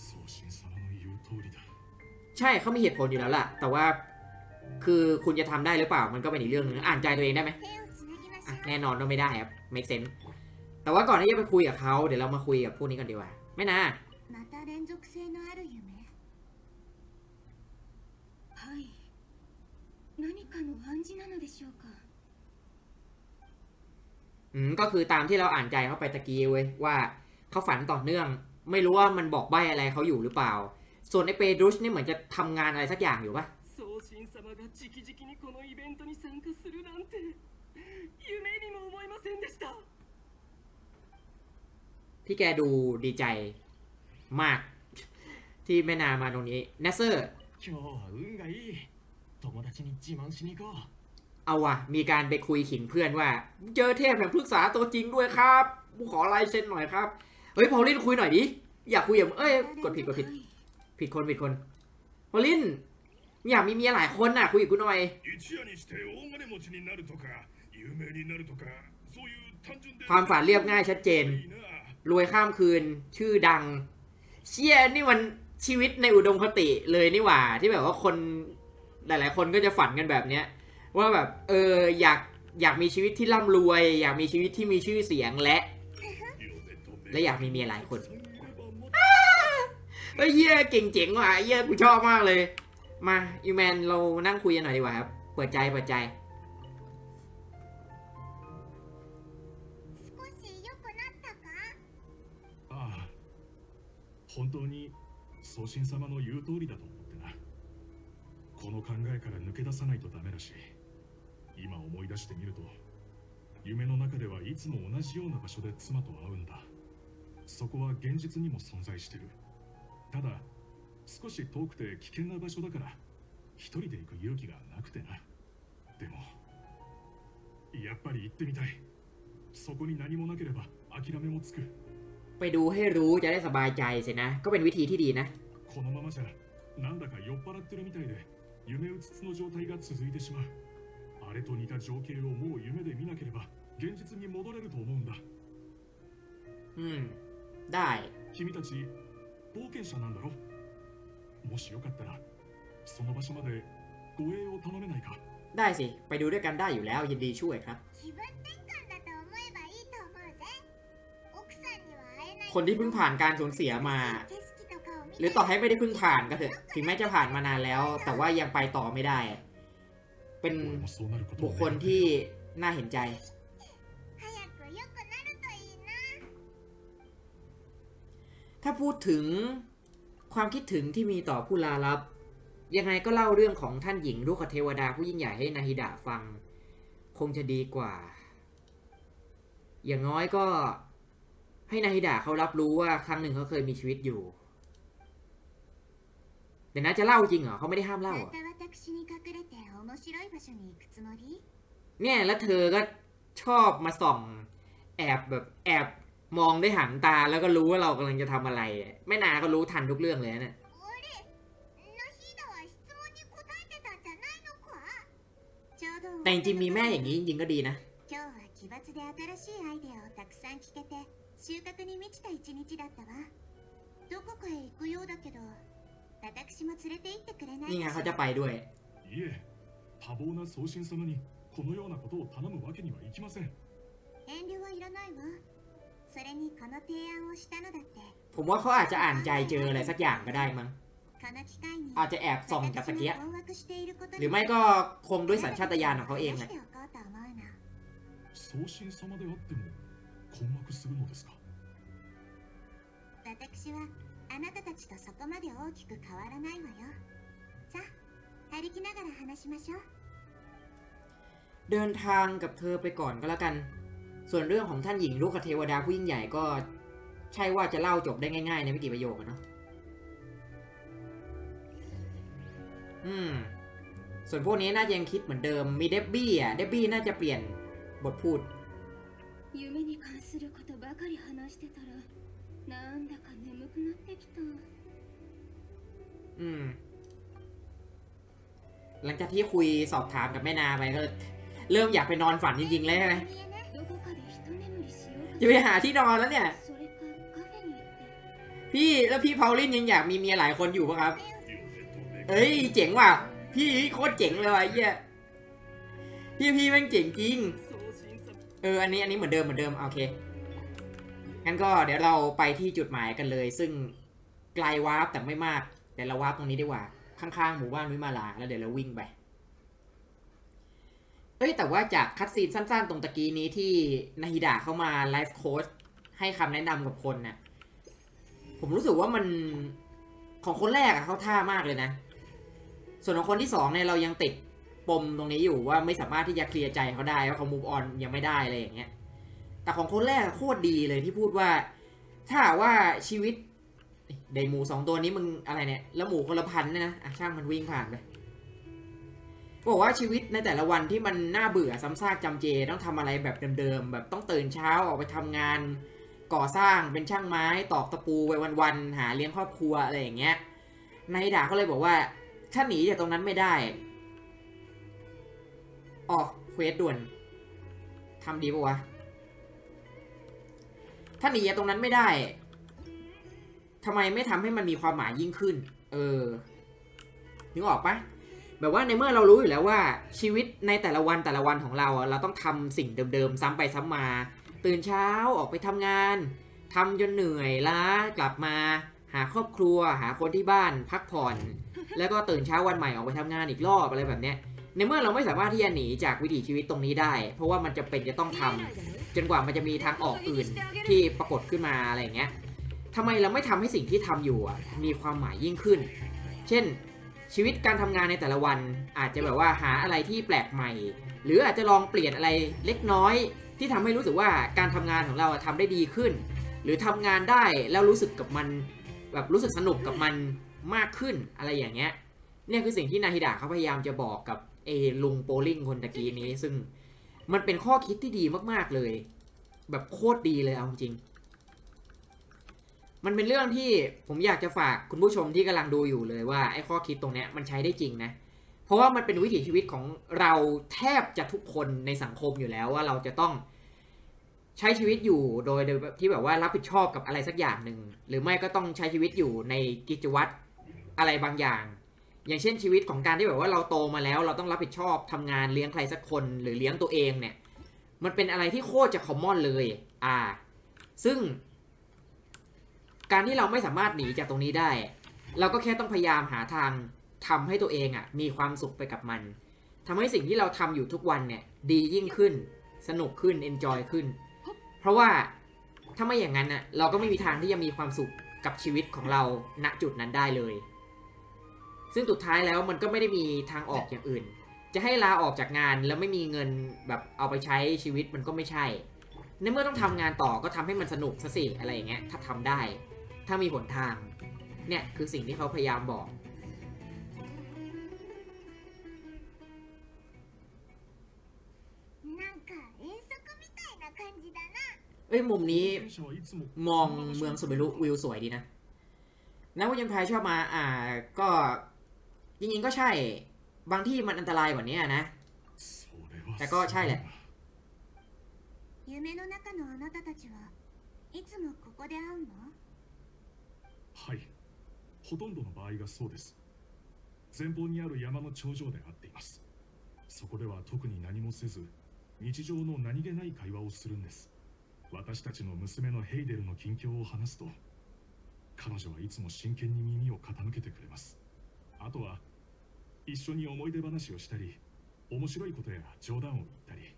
ใช่เขามีเหตุผลอยู่แล้วล่ะแต่ว่าคือคุณจะทำได้หรือเปล่ามันก็เป็นอีกเรื่องนึงอ่านใจตัวเองได้ไหมแน่นอนว่าไม่ได้ครับ make sense แต่ว่าก่อนที่จะไปคุยกับเขาเดี๋ยวเรามาคุยกับพวกนี้กันดีกว่าไม่นะก็คือตามที่เราอ่านใจเขาไปตะกี้เว้ยว่าเขาฝันต่อเนื่องไม่รู้ว่ามันบอกใบ้อะไรเขาอยู่หรือเปล่าส่วนไอ้เปดรุชนี่เหมือนจะทำงานอะไรสักอย่างอยู่ปะพี่แกดูดีใจมากที่แม่นามาตรงนี้เนสเซอร์เอาว่ะมีการไปคุยขิงเพื่อนว่าเจอเทพแห่งปรึกษาตัวจริงด้วยครับขอลายเซ็นหน่อยครับเฮ้ยพอลลินคุยหน่อยดิอยากคุยกับกดผิดคนพอลลินอยากมีเมียหลายคนน่ะคุยกับกูหน่อยความฝันเรียบง่ายชัดเจนรวยข้ามคืนชื่อดังเชี่ยนี่มันชีวิตในอุดมคติเลยนี่หว่าที่แบบว่าคนหลายๆคนก็จะฝันกันแบบเนี้ยว่าแบบอยากมีชีวิตที่ร่ำรวยอยากมีชีวิตที่มีชื่อเสียงและอยากมีเมียหลายคนเหี้ยเก่งเจ๋งว่ะเหี้ยกูชอบมากเลยมายูแมนเรานั่งคุยกันหน่อยดีกว่าครับเปิดใจ
本当に宗神様の言う通りだと思ってな。この考えから抜け出さないとダメだし、今思い出してみると夢の中ではいつも同じような場所で妻と会うんだ。そこは現実にも存在してる。ただ少し遠くて危険な場所だから一人で行く勇気がなくてな。でもやっぱり行ってみたい。そこに何もなければ諦めもつく。
ไปดูให้รู้จะได้สบายใจสินะก็เป็นวิธีที่ดีนะ
このままじゃなんだか酔っ払ってるみたいで夢うつつの状態が続いてしまう。あれと似た情景をもう夢で見なければ現実に戻れると思うんだ。
ได้
君たち冒険者なんだろ。もしよかったらその場所まで護衛を頼めないか。
ได้สิไปดูด้วยกันได้อยู่แล้วยินดีช่วยครับ
気分転換だと思えばいいと思うぜ。奥さんには会えない
คนที่เพิ่งผ่านการสูญเสียมา
景色とかを見
หรือต่อให้ไม่ได้เพิ่งผ่านก็เถอะถึงแม้จะผ่านมานานแล้ว แต่ว่ายังไปต่อไม่ได้ เป็น
俺もそうなること
บุ
を
คคลที่น่าเห็นใจ
早く良くなるといいな。
ถ้าพูดถึงความคิดถึงที่มีต่อผู้ลาลับ ยังไงก็เล่าเรื่องของท่านหญิงลูกเทวดาผู้ยิ่งใหญ่ให้นาฮิดะฟัง คงจะดีกว่า อย่างน้อยก็ให้นาฮิดะเขารับรู้ว่าครั้งหนึ่งเขาเคยมีชีวิตอยู่เดี๋ยวนะจะเล่าจริงเหรอเขาไม่ได้ห้ามเล่า
ま
เหรอ
た私に隠れて面白い場所に行くつもり？
เนี่ยแล้วเธอก็ชอบมาส่องแอบแบบแอบมองด้วยหางตาแล้วก็รู้ว่าเรากำลังจะทำอะไรแม่นาก็รู้ทันทุกเรื่องเลยนะเนี่ย
あれ、ナヒーダは質問に答えてたんじゃないのか？ちょうど
แต่จริงๆมีแม่อย่างนี้จริงๆก็ดีนะ
今日は奇抜で新しいアイデアをたくさん聞けて収穫に満ちた一日だったわ。どこかへ行くようだけど私も連れて行ってくれない
นี่ไง
かし
เขา
ら？
จะไปด้วย
いえ、多忙な宗神様にこのようなことを頼むわけにはいきません。
遠慮はいらないわ。それにこの提案をしたのだって
ผมว่าเขาอาจจะอ่านใจเจออะไรสักอย่างก็ได้มั้ง
この機会に
อาจจะแอบส่องจากตะเกียะ
私が困惑していることに
หรือไม่ก็คงด้วยสัญชาตญาณของเขาเองแหละ
話しておこうと思うの。
宗神様であっても困惑するのですか。
私はあなたたちとそこまで大きく変わらないわよ。さあ歩きながら話しましょう。
เดินทางกับเธอไปก่อนก็แล้วกัน ส่วนเรื่องของท่านหญิงลูกเทวดาผู้ยิ่งใหญ่ก็ใช่ว่าจะเล่าจบได้ง่ายๆในไม่กี่ประโยคอะเนาะส่วนพวกนี้น่าจะยังคิดเหมือนเดิมมีเดบบี้อ่ะเดบบี้น่าจะเปลี่ยนบทพูด
夢に関することばかり話してたらなんだか眠くなってきた。
หลังจากที่คุยสอบถามกับแม่นาไปก็เริ่มอยากไปนอนฝันจริงๆเลยใช่ไหม
どこかで一眠りしようか
จะไปหาที่นอนแล้วเนี่ย
それかカフェに行って
พี่แล้วพี่พาวลินยังอยากมีเมียหลายคนอยู่ปะครับ เอ้ยเจ๋งว่ะพี่โคตรเจ๋งเลยว่ะไอ้เหี้ยพี่แม่งเจ๋งจริง
送信様
อันนี้เหมือนเดิมโอเคงั้นก็เดี๋ยวเราไปที่จุดหมายกันเลย ซึ่งไกลวาร์ปแต่ไม่มากเดี๋ยวเราวาร์ปตรงนี้ดีกว่าข้างๆหมู่บ้านวิมาลาแล้วเดี๋ยวเราวิ่งไปแต่ว่าจากคัตซีนสั้นๆตรงตะกี้นี้ที่นาฮิดะเข้ามาไลฟ์โค้ชให้คำแนะนำกับคนน่ะผมรู้สึกว่ามันของคนแรกเขาท่ามากเลยนะส่วนของคนที่สองเนี่ยเรายังติดปมตรงนี้อยู่ว่าไม่สามารถที่จะเคลียร์ใจเขาได้ว่าเขามูฟออนยังไม่ได้อะไรอย่างเงี้ยแต่ของคนแรกโคตรดีเลยที่พูดว่าถ้าว่าชีวิตไดหมูสองตัวนี้มึงอะไรเนี่ยแล้วหมูคนละพันเนี่ยนะช่างมันวิ่งผ่านไปบอกว่าชีวิตในแต่ละวันที่มันน่าเบื่อซ้ำซากจำเจต้องทำอะไรแบบเดิมๆแบบต้องตื่นเช้าออกไปทำงานก่อสร้างเป็นช่างไม้ตอกตะปูไปวันๆหาเลี้ยงครอบครัวอะไรอย่างเงี้ยนายด่าก็เลยบอกว่าถ้าหนีจากตรงนั้นไม่ได้เควสด่วนทำดีปะวะถ้าหนีจากตรงนั้นไม่ได้ทำไมไม่ทำให้มันมีความหมายยิ่งขึ้นนึกออกปะแบบว่าในเมื่อเรารู้อยู่แล้วว่าชีวิตในแต่ละวันของเราเราต้องทำสิ่งเดิมๆซ้ำไปซ้ำมาตื่นเช้าออกไปทำงานทำจนเหนื่อยล้ากลับมาหาครอบครัวหาคนที่บ้านพักผ่อนแล้วก็ตื่นเช้าวันใหม่ออกไปทำงานอีกรอบอะไรแบบเนี้ยในเมื่อเราไม่สามารถที่จะหนีจากวิถีชีวิตตรงนี้ได้เพราะว่ามันจะเป็นจะต้องทำจนกว่ามันจะมีทางออกอื่นที่ปรากฏขึ้นมาอะไรอย่างเงี้ยทำไมเราไม่ทำให้สิ่งที่ทำอยู่มีความหมายยิ่งขึ้นเช่นชีวิตการทำงานในแต่ละวันอาจจะแบบว่าหาอะไรที่แปลกใหม่หรืออาจจะลองเปลี่ยนอะไรเล็กน้อยที่ทำให้รู้สึกว่าการทำงานของเราทำได้ดีขึ้นหรือทำงานได้แล้วรู้สึกกับมันแบบรู้สึกสนุกกับมันมากขึ้นอะไรอย่างเงี้ยเนี่ยคือสิ่งที่นาฮิดะเขาพยายามจะบอกกับลุงโปลิงคนตะกี้นี้ซึ่งมันเป็นข้อคิดที่ดีมากๆเลยแบบโคตรดีเลยเอาจริงมันเป็นเรื่องที่ผมอยากจะฝากคุณผู้ชมที่กำลังดูอยู่เลยว่าไอ้ข้อคิดตรงเนี้ยมันใช้ได้จริงนะเพราะว่ามันเป็นวิถีชีวิตของเราแทบจะทุกคนในสังคมอยู่แล้วว่าเราจะต้องใช้ชีวิตอยู่โดยที่แบบว่ารับผิดชอบกับอะไรสักอย่างหนึ่งหรือไม่ก็ต้องใช้ชีวิตอยู่ในกิจวัตรอะไรบางอย่างอย่างเช่นชีวิตของการที่แบบว่าเราโตมาแล้วเราต้องรับผิดชอบทำงานเลี้ยงใครสักคนหรือเลี้ยงตัวเองเนี่ยมันเป็นอะไรที่โคตรจะคอมมอนเลยซึ่งการที่เราไม่สามารถหนีจากตรงนี้ได้เราก็แค่ต้องพยายามหาทางทำให้ตัวเองมีความสุขไปกับมันทำให้สิ่งที่เราทำอยู่ทุกวันเนี่ยดียิ่งขึ้นสนุกขึ้น enjoy ขึ้นเพราะว่าถ้าไม่อย่างนั้นเราก็ไม่มีทางที่จะมีความสุขกับชีวิตของเราณจุดนั้นได้เลยซึ่งสุดท้ายแล้วมันก็ไม่ได้มีทางออกอย่างอื่นจะให้ลาออกจากงานแล้วไม่มีเงินแบบเอาไปใช้ชีวิตมันก็ไม่ใช่ในเมื่อต้องทำงานต่อก็ทำให้มันสนุกซะสิอะไรอย่างเงี้ยถ้าทำได้ถ้ามีหนทางเนี่ยคือสิ่งที่เขาพยายามบอกมุมนี้มองเมืองซูเบรุวิวสวยดีนะนักวิจารณ์ภายชอบมาก็จริงๆก็ใช่บางที่มันอันตรายกว่านี้นะแต่ก็ใช่แหละ
夢の中のあなたたちはいつもここで会うの？
はい、ほとんどの場合がそうです。前方にある山の頂上で会っています。そこでは特に何もせず、日常の何気ない会話をするんです。私たちの娘のヘイデルの近況を話すと、彼女はいつも真剣に耳を傾けてくれます。あとは一緒に思い出話をしたり、面白いことや冗談を言ったり。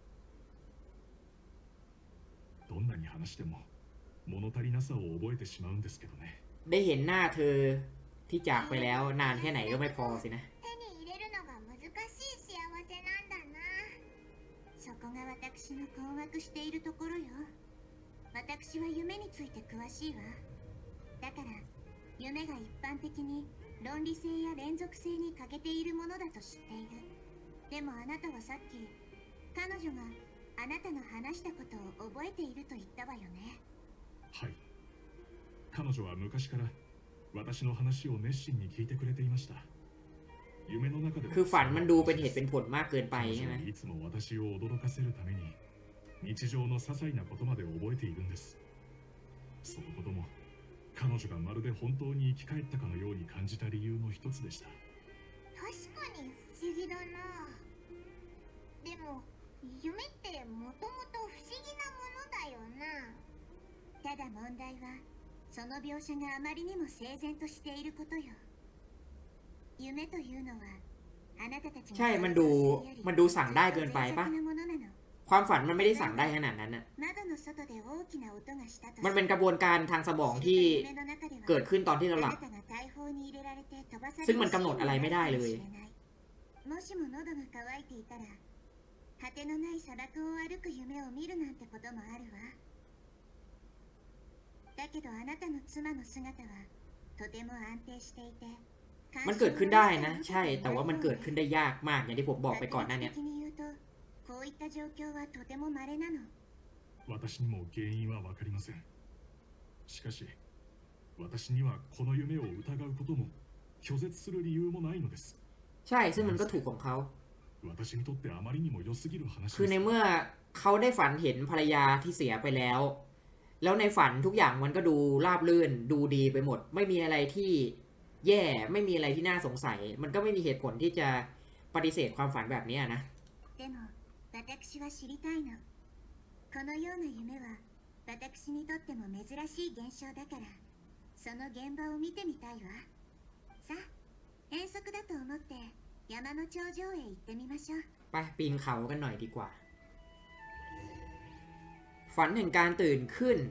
どんなに話しても物足りなさを覚えてしまうんですけどね。
ได้เห็นหน้าเธอที่จากไปแล้วนานแค่ไหนก็ไม่พอสินะ
手に入れるのが難しい幸せなんだな。そこが私の困惑しているところよ。私は夢について詳しいわ。だから夢が一般的に論理性や連続性に欠けているものだと知っている。でもあなたはさっき彼女があなたの話したことを覚えていると言ったわよね。
はい。彼女は昔から私の話を熱心に聞いてくれていました。夢の中で
คือฝันมันดูเป็นเหตุเป็นผลมากเกินไปใช่ไหม
いつも私を驚かせるために日常の些細なことまで覚えているんです。そのことも彼女がまるで本当に生き返ったかのように感じた理由の一つでした。
確かに不思議だな。でも夢ってもともと不思議なものだよな。ただ問題はその描写があまりにも整然としていることよ。夢というのはあなたたち
ใช่มันดูสั่งได้เกินไปปะความฝันมันไม่ได้สั่งได้ขนาดนั้นน่ะมันเป็นกระบวนการทางสมองที่เกิดขึ้นตอนที่เราหลับซึ่งมันกำหนดอะไรไม่ได้เลย
果てのない砂漠を歩く夢を見るなんてこともあるわ。だけどあなたの妻の姿はとても安定していて
มันเกิดขึ้นได้นะใช่แต่ว่ามันเกิดขึ้นได้ยากมากอย่างที่ผมบอกไปก่อนหน้านี้
こういった状況はとても稀なの。
私にも原因は分かりません。しかし私にはこの夢を疑うことも拒絶する理由もないのです。
ใช่ซึ่งมันก็ถูกของเขาคือในเมื่อเขาได้ฝันเห็นภรรยาที่เสียไปแล้วในฝันทุกอย่างมันก็ดูราบรื่นดูดีไปหมดไม่มีอะไรที่แย่ไม่มีอะไรที่น่าสงสัยมันก็ไม่มีเหตุผลที่จะปฏิเสธความฝันแบบนี้นะ
でも私は知りたいの。このような夢は私にとっても珍しい現象だからその現場を見てみたいわ。さあ遠足だと思って山の頂上へ行ってみましょう。
ไปปีนเขากันหน่อยดีกว่าฝันแห่งการตื่นขึ้น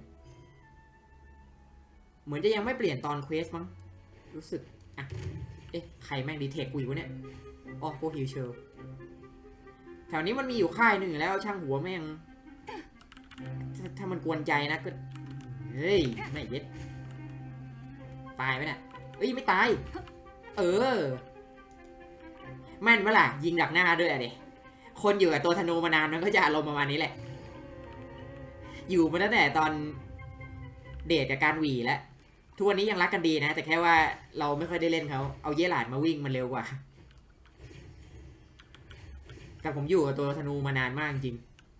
เหมือนจะยังไม่เปลี่ยนตอนเควสมั้งรู้สึกใครแม่งดีเทคกูอยู่เนี่ยอ๋อพวกฮิวเชอร์แถวนี้มันมีอยู่ค่ายหนึ่งแล้วช่างหัวแม่งถ้ามันกวนใจนะก็เฮ้ยไม่เย็ดตายไหมเนี่ยไม่ตายแม่นเมื่อไหร่ยิงดักหน้าด้วยอะเด็คนอยู่กับตัวธนูมานานมันก็จะอารมณ์ประมาณนี้แหละอยู่มาตั้งแต่ตอนเดทกับการหวีแล้วทุกวันนี้ยังรักกันดีนะแต่แค่ว่าเราไม่ค่อยได้เล่นเขาเอาเย่หลาดมาวิ่งมันเร็วกว่าแต่ผมอยู่กับตัวธนูมานานมากจริง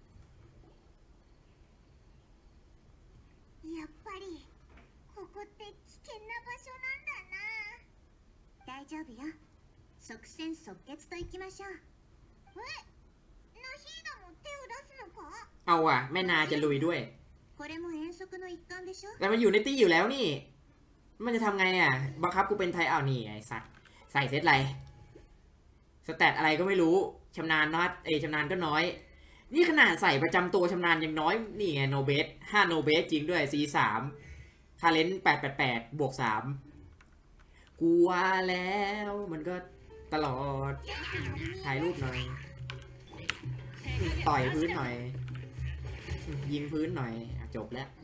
やっぱりここって危険な場所なんだな。大丈夫よ。即戦即決といきましょう。ナヒーダも手を出すのか？
เอาว่ะแม่นาจะลุยด้วย
これも遠足の一環でしょ。
แต่มันอยู่ในตี้อยู่แล้วนี่มันจะทำไงอ่ะบังคับกูเป็นไทยเอานี่ไอ้สัตว์ใส่เซตอะไรสแตทอะไรก็ไม่รู้ชำนาญน้อยชำนาญก็น้อยนี่ขนาดใส่ประจำตัวชำนาญยังน้อยนี่ไงโนเบส5โนเบสจริงด้วย C3 ทาเลนต์888บวก3กูว่าแล้วมันก็ตลอดถ่ายรูปหน่อยต่อยพื้นหน่อยยิงพื้นหน่อยจบแล้ว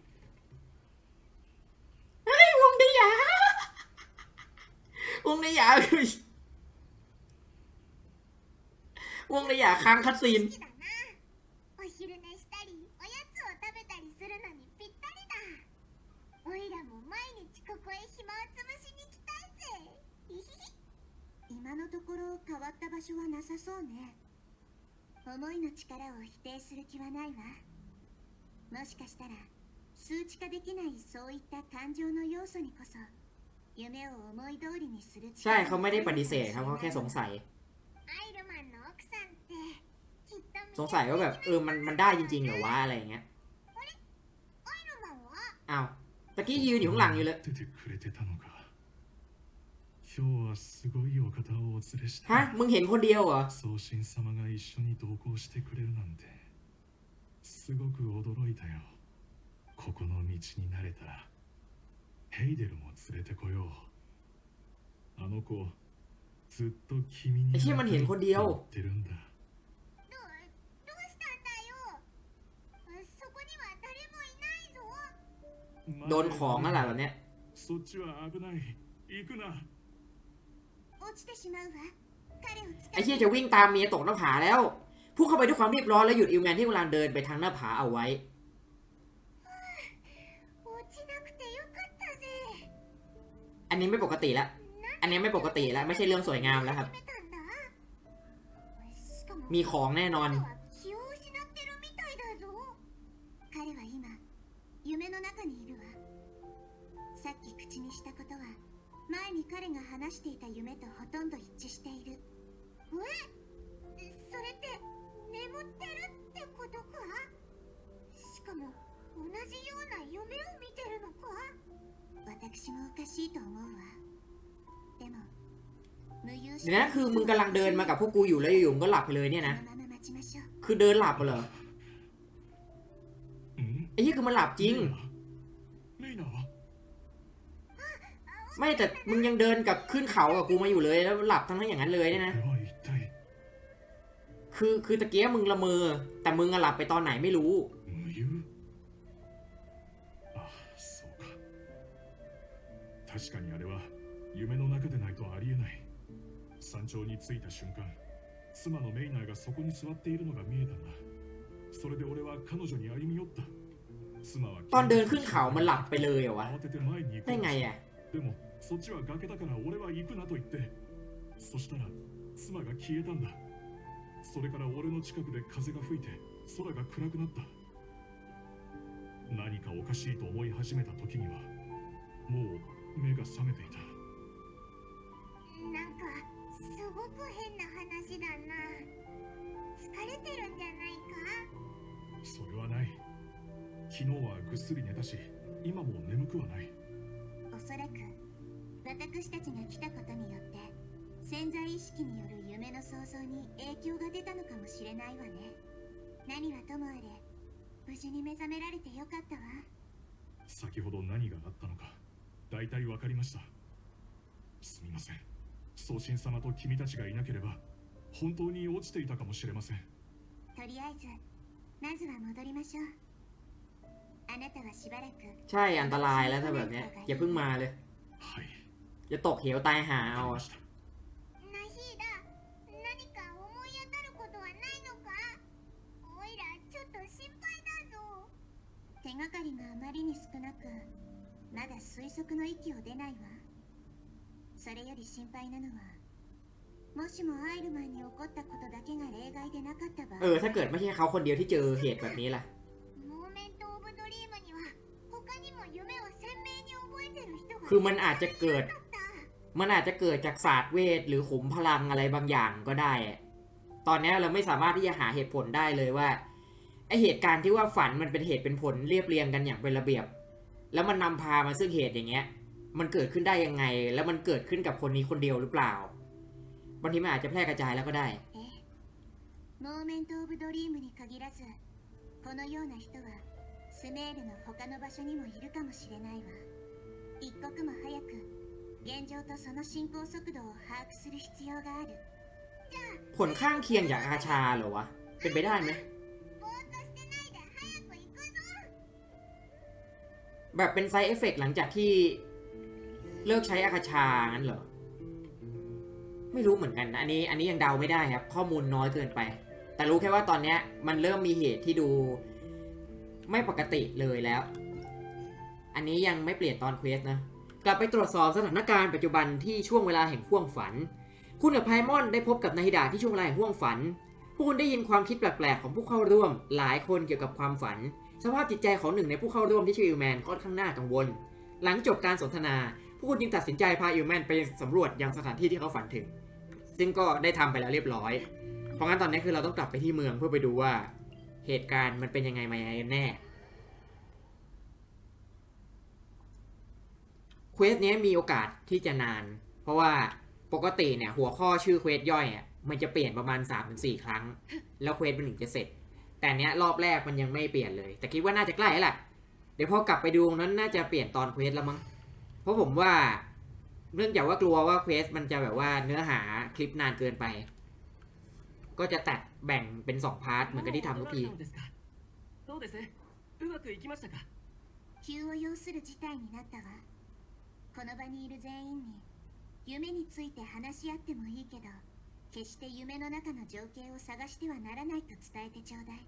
เฮ้ยวงได้ยาวงได้ยาคือวงได้ยาค้างคัดซีน
好きだな。お昼寝したりおやつを食べたりするのにぴったりだ。おいらも毎日ここへ暇をつぶしに来たいぜ。ひひひ。今のところ変わった場所はなさそうね。思いの力を否定する気はないわ。もしかしたら数値化できないそういった感情の要素にこそ夢を思い通りにする
ใช่เขาไม่ได้ปฏิเสธครับเขาแค่สงสัยสงสัยว่าแบบมันได้จริงๆเหรอวะอะไรอย่างเงี้ยอ้าวตะกี้ยืนอยู่ข้างหลังอยู่เลยฮะมึงเห็นคนเดียวเหรอ
送信様が一緒に同行してくれるなんてすごく驚いたよここの道に慣れたらヘイデルも連れてこようあの子ずっと君に
ไอ้เชี่ยมันเห็นคนเดียว
言ってるんだ
どうしたんだよ。そこには誰もいないぞ。
โดนของนั่นแหละแบบเนี้ย
そっちは危ない行くな
落ちてしまうわ。彼を使
ไอ้เชี่ยจะวิ่งตามเมียตกหน้าผาแล้วพุ่งเข้าไปด้วยความรีบร้อนแล้วหยุดอิลแมนที่กำลังเดินไปทางหน้าผาเอาไว้
落ちなくてよかったぜ。
อันนี้ไม่ปกติแล้วอันนี้ไม่ปกติแล้วไม่ใช่เรื่องสวยงามแล้วครับ มีของแน่นอน
気を失ってるみたいだぞ。彼は今夢の中にいるわ。さっき口にしたことは前に彼が話していた夢とほとんど一致している。それって眠ってるってことか？しかも同じような夢を見てるのか？私もおかしいと思うわ。でも
เดี๋ยวนะคือมึงกำลังเดินมากับพวกกูอยู่แล้วอยู่มึงก็หลับไปเลยเนี่ยนะคือเดินหลับเหรอไอ้ที่คือมันหลับจริงไม่แต่มึงยังเดินกับขึ้นเขากับกูมาอยู่เลยแล้วหลับทั้งนั้นอย่างนั้นเลยเนี่ยนะคือตะเกียมึงละเมอแต่มึงหลับไปตอนไหนไม่รู้
確かにあれは夢の中でないとありえない山頂に着いた瞬間妻のメイナーがそこに座っているのが見えたんだそれで俺は彼女に歩み寄った妻は
ตอนเดินขึ้นเขามันหลับไปเลยเหรอวะ
慌てて前に行こう
ได้ไงอ่ะ
でもそっちは崖だから俺は行くなと言ってそしたら妻が消えたんだそれから俺の近くで風が吹いて空が暗くなった何かおかしいと思い始めた時にはもう目が覚めていた
なんかすごく変な話だな。疲れてるんじゃないか？
それはない昨日はぐっすり寝たし今も眠くはない
おそらく私たちが来たことによって潜在意識による夢の想像に影響が出たのかもしれないわね。何はともあれ無事に目覚められてよかったわ。
先ほど何があったのか大体わかりましたすみません送信様と君たちがいなければ本当に落ちていたかもしれません
とりあえずまずは戻りましょう。あなたはしばらく
ใช่อันตรายแล้วถ้าแบบเนี้ยอย่าเพิ่งมาเลยอย่าตกเหวตายหาเอา
ナヒーダ、何か思い当たることはないのか？おいらちょっと心配だぞ。手がかりがあまりに少なく息の息を出ないわ。それより心配なのは、もしもアイルマンに起こったことだけが例外でなかった場合、
ถ้าเกิดไม่ใช่เขาคนเดียวที่เจอเหตุแบบนี้ล่ะ
モーメント・オブ・ドリームには他にも夢を鮮明に覚えてる人が
คือมันอาจจะเกิด
だった。
มันอาจจะเกิดจากศาสตร์เวทหรือขุมพลังอะไรบางอย่างก็ได้อะตอนนี้เราไม่สามารถที่จะหาเหตุผลได้เลยว่าไอเหตุการณ์ที่ว่าฝันมันเป็นเหตุเป็นผลเรียบเรียงกันอย่างเป็นระเบียบ แล้วมันนำพามาซึ่งเหตุอย่างเงี้ย มันเกิดขึ้นได้ยังไง แล้วมันเกิดขึ้นกับคนนี้คนเดียวหรือเปล่าบางทีมันอาจจะแพร่กระจายแล้วก็ได้
ええ、モーメント・オブ・ドリームに限らず、このような人はスメールの他の場所にもいるかもしれないわ。一刻も早く現状とその進行速度を把握する必要がある。
ผลข้างเคียงจากอาชาเหรอวะ เป็นไปได้ไหม
ぼーっとしてないで早く行くぞ。
แบบเป็นไซด์เอฟเฟกต์หลังจากที่เลิกใช้อาคาชางั้นเหรอ ไม่รู้เหมือนกันนะอันนี้ยังเดาไม่ได้ครับ ข้อมูลน้อยเกินไป แต่รู้แค่ว่าตอนเนี้ยมันเริ่มมีเหตุที่ดูไม่ปกติเลยแล้ว อันนี้ยังไม่เปลี่ยนตอนเควสนะ กลับไปตรวจสอบสถานการณ์ปัจจุบันที่ช่วงเวลาแห่งห้วงฝัน คุณกับไพมอนได้พบกับนาฮิดะที่ช่วงเวลาแห่งห้วงฝัน พวกคุณได้ยินความคิดแปลกๆของผู้เข้าร่วมหลายคนเกี่ยวกับความฝัน สภาพจิตใจของหนึ่งในผู้เข้าร่วมที่ชื่ออิลแมนค่อนข้างน่ากังวล หลังจบการสนทนา พวกคุณจึงตัดสินใจพาอิลแมนไปสำรวจยังสถานที่ที่เขาฝันถึง ซึ่งก็ได้ทำไปแล้วเรียบร้อย เพราะงั้นตอนนี้คือเราต้องกลับไปที่เมืองเพื่อไปดูว่าเหตุการณ์มันเป็นยังไงมาแน่เควสนี้มีโอกาสที่จะนาน เพราะว่าปกติเนี่ยหัวข้อชื่อเควสย่อยอ่ะมันจะเปลี่ยนประมาณ 3-4 ครั้ง แล้วเควสมันถึงจะเสร็จ แต่เนี้ยรอบแรกมันยังไม่เปลี่ยนเลย แต่คิดว่าน่าจะใกล้แล้วแหละเดี๋ยวพอกลับไปดูนั้นน่าจะเปลี่ยนตอนเควสแล้วมั้งเพราะผมว่าเนื่องจากว่ากลัวว่าเควสมันจะแบบว่าเนื้อหาคลิปนานเกินไป ก็จะตัดแบ่งเป็น2พาร์ทเหมือนกับที่ทำทุกที
どうですうまくいきましたか。
急を要する事態になったわ。この場にいる全員に夢について話し合ってもいいけど、決して夢の中の情景を探してはならないと伝えてちょうだい。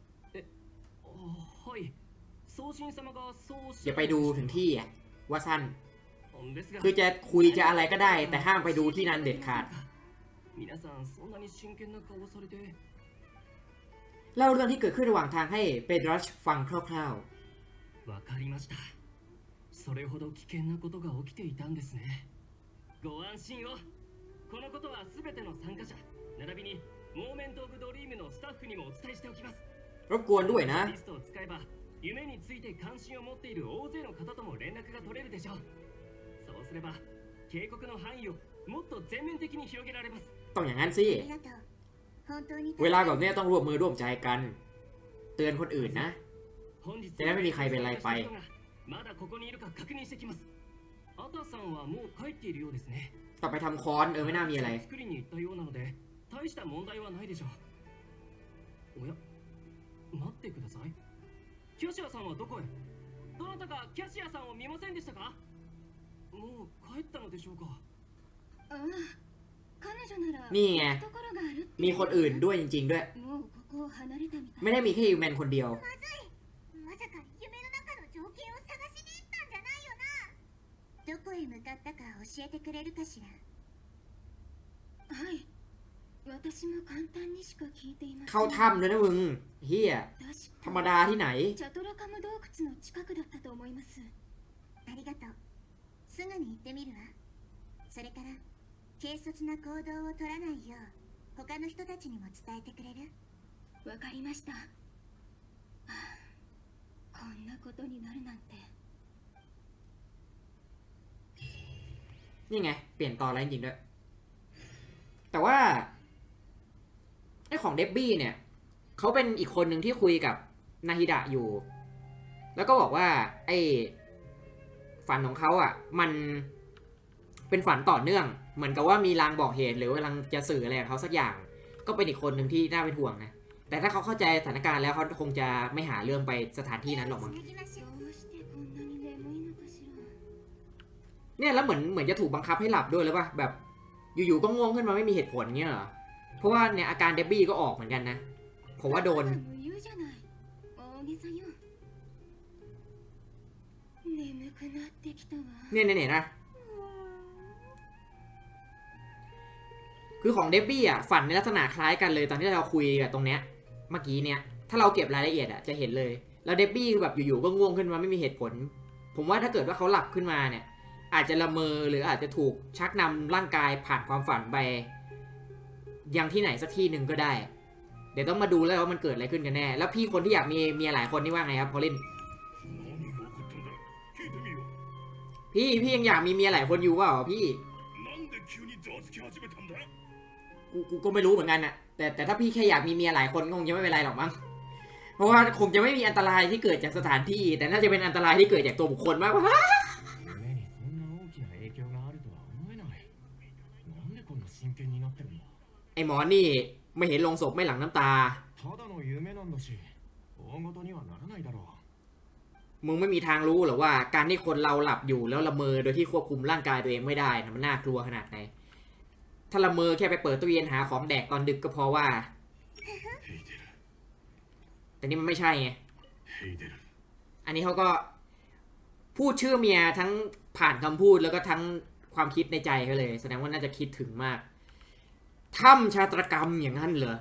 はい。送信様がそうおっし
อย่า
ゃ
ไป
る
ดูถึงที่อ่ะว่าสั้น
ですが
คือจะคุยจะอะไรก็ได้ แต่ห้ามไปดูที่นั้นเด็ดขาด
皆さんそんなに真剣な顔をされて。
เล่าเรื่องที่เกิดขึ้นระหว่างทางให้เปโดรัชฟังคร่าว
わかりました。それほど危険なことが起きていたんですね。ご安心を。このことはすべての参加者並びにモーメント・オブ・ドリームのスタッフにもお伝えしておきます。
ๆรบกวนด้วยนะ
リストを使えば夢について関心を持っている大勢の方とも連絡が取れるでしょう。そうすれば警告の範囲をもっと全面的に広げられます。
ต้องอย่างนั้นสิ
ありがとう。本当に
เวลาแบบนี้ต้องร่วมมือร่วมใจกัน เตือนคนอื่นนะ
本日
จะได้ไม่มีใครเป็นไรไป
まだここにいるか確認してきます。アタさんはもう帰っているようですね。
ต่อไปทำค้อนไม่น่ามีอะไร
作りに行ったようなので大した問題はないでしょう。おや、待ってください。キャシアさんはどこへ？どなたかキャシアさんを見ませんでしたか？もう帰ったのでしょうか？
ああ、彼女なら
นี่ไง
ところがあるって
มีคนอื่นด้วยจริงๆด้วย
もうここを離れたみたい。
ไม่ได้มีแค่ยูแมนคนเดียว
まさか夢の中の情景を探しに行ったんじゃないよな。どこへ向かったか教えてくれるかしら。
はい。私も簡単にしか聞いていません。
เข้าถ้ำด้วยนะมึงเฮีย
確
ธรรม
か
ดาที่ไหน
チャトラカム洞窟の近くだったと思います。
ありがとう。すぐに行ってみるわ。それから軽率な行動を取らないよう他の人たちにも伝えてくれる？
わかりました。はあ、こんなことになるなんて。
นี่ไง เปลี่ยนตอนแล้วจริงๆด้วย แต่ว่าไอ้ของเดบบี้เนี่ยเขาเป็นอีกคนหนึ่งที่คุยกับนาฮิดะอยู่ แล้วก็บอกว่าไอ้ฝันของเขาอ่ะมันเป็นฝันต่อเนื่อง เหมือนกับว่ามีลางบอกเหตุหรือกำลังจะสื่ออะไรกับเขาสักอย่าง ก็เป็นอีกคนหนึ่งที่น่าเป็นห่วงนะ แต่ถ้าเขาเข้าใจสถานการณ์แล้วเขาคงจะไม่หาเรื่องไปสถานที่นั้นหรอกมั้ง
つなぎましょう。
どうしてこんなに眠いのかしら。
เนี่ยแล้วเหมือนจะถูกบังคับให้หลับด้วยเลยป่ะแบบอยู่ๆก็ง่วงขึ้นมาไม่มีเหตุผลเงี้ยเหรอ เพราะว่าเนี่ยอาการเดบบี้ก็ออกเหมือนกันนะผมว่าโดน
ただ無憂じゃない。大げさよ。眠くくなってきたわ。
เนี่ยนะคือของเดบบี้อ่ะฝันในลักษณะคล้ายกันเลยตอนที่เราคุยแบบตรงเนี้ยเมื่อกี้เนี่ยถ้าเราเก็บรายละเอียดอ่ะจะเห็นเลยแล้วเดบบี้แบบอยู่ๆก็ง่วงขึ้นมาไม่มีเหตุผลผมว่าถ้าเกิดว่าเขาหลับขึ้นมาเนี่ยอาจจะละเมอหรืออาจจะถูกชักนำร่างกายผ่านความฝันไปยังที่ไหนสักที่หนึ่งก็ได้เดี๋ยวต้องมาดูแล้วว่ามันเกิดอะไรขึ้นกันแน่แล้วพี่คนที่อยากมีเมียหลายคนนี่ว่าไงครับพอลินพี่ยังอยากมีเมียหลายคนอยู่เปล่าพี่กูก็ไม่รู้เหมือนกันน่ะแต่ถ้าพี่แค่อยากมีเมียหลายคนคงจะไม่เป็นไรหรอกมั้งเพราะว่าคงจะไม่มีอันตรายที่เกิดจากสถานที่แต่น่าจะเป็นอันตรายที่เกิดจากตัวบุคคลมากกว่าไอหมอนี่ไม่เห็นลงศพไม่หลั่งน้ำตามึงไม่มีทางรู้หรอว่าการที่คนเราหลับอยู่แล้วละเมอโดยที่ควบคุมร่างกายตัวเองไม่ได้นะมันน่ากลัวขนาดไหนถ้าละเมอแค่ไปเปิดตู้เย็นหาของแดกตอนดึกก็พอว่าแต่นี่มันไม่ใช่ไงอันนี้เขาก็พูดชื่อเมียทั้งผ่านคำพูดแล้วก็ทั้งความคิดในใจเขาเลยแสดงว่าน่าจะคิดถึงมากถ้ำชาตรกรรมอย่างนั้นเหรอ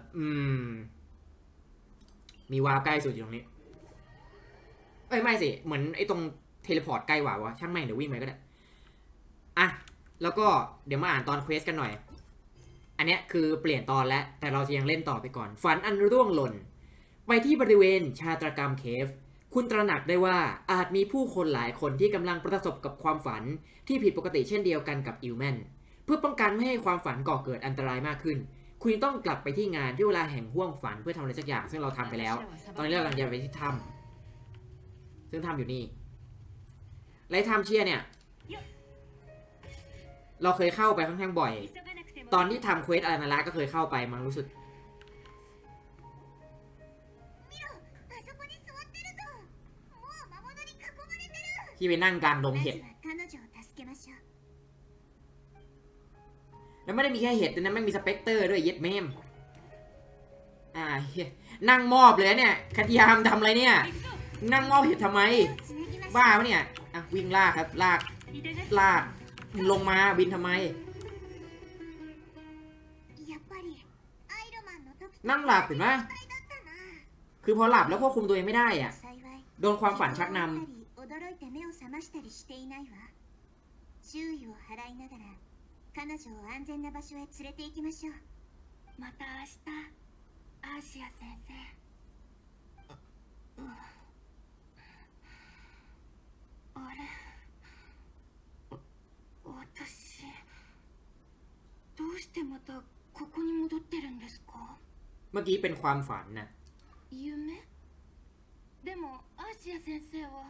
มีวาร์ปใกล้สุดอยู่ตรงนี้ไม่สิเหมือนไอ้ตรงเทเลพอร์ตใกล้กว่าวะช่างแม่งเดี๋ยววิ่งไปก็ได้อ่ะแล้วก็เดี๋ยวมาอ่านตอนเควสกันหน่อยอันเนี้ยคือเปลี่ยนตอนแล้วแต่เราจะยังเล่นต่อไปก่อนฝันอันร่วงหล่นไปที่บริเวณชาตรกรรมเคฟคุณตระหนักได้ว่าอาจมีผู้คนหลายคนที่กำลังประสบกับความฝันที่ผิดปกติเช่นเดียวกันกับอิลแมนเพื่อป้องกันไม่ให้ความฝันก่อเกิดอันตรายมากขึ้นคุณต้องกลับไปที่งานที่เวลาแห่งห้วงฝันเพื่อทำอะไรสักอย่างซึ่งเราทำไปแล้วตอนนี้เรากำลังจะไปที่ถ้ำซึ่งถ้ำอยู่นี่ไลท์ถ้ำเชียเนี่ยเราเคยเข้าไปค่อนข้างบ่อยตอนที่ทำเควสอารานาระก็เคยเข้าไปมันรู้สึกที่ไปนั่งกลางดงเห็ดแล้วไม่ได้มีแค่เห็ดนะไม่มีสเปกเตอร์ด้วยเย็ดแม่มนั่งมอบเลยเนี่ยคัตยามทำอะไรเนี่ยนั่งมอบเห็ดทำไมบ้าปะเนี่ยวิ่งลากครับลากลงมาบินทำไมนั่งหลับเห็นไหมคือพอหลับแล้วควบคุมตัวเองไม่ได้อ่ะโดนความฝันชักนำ
彼女を安全な場所へ連れて行きましょう。
また明日アーシア先生あれ私どうしてまたここに戻ってるんですか？
เมื่อกี้เป็นความฝันนะ
夢でもアーシア先生は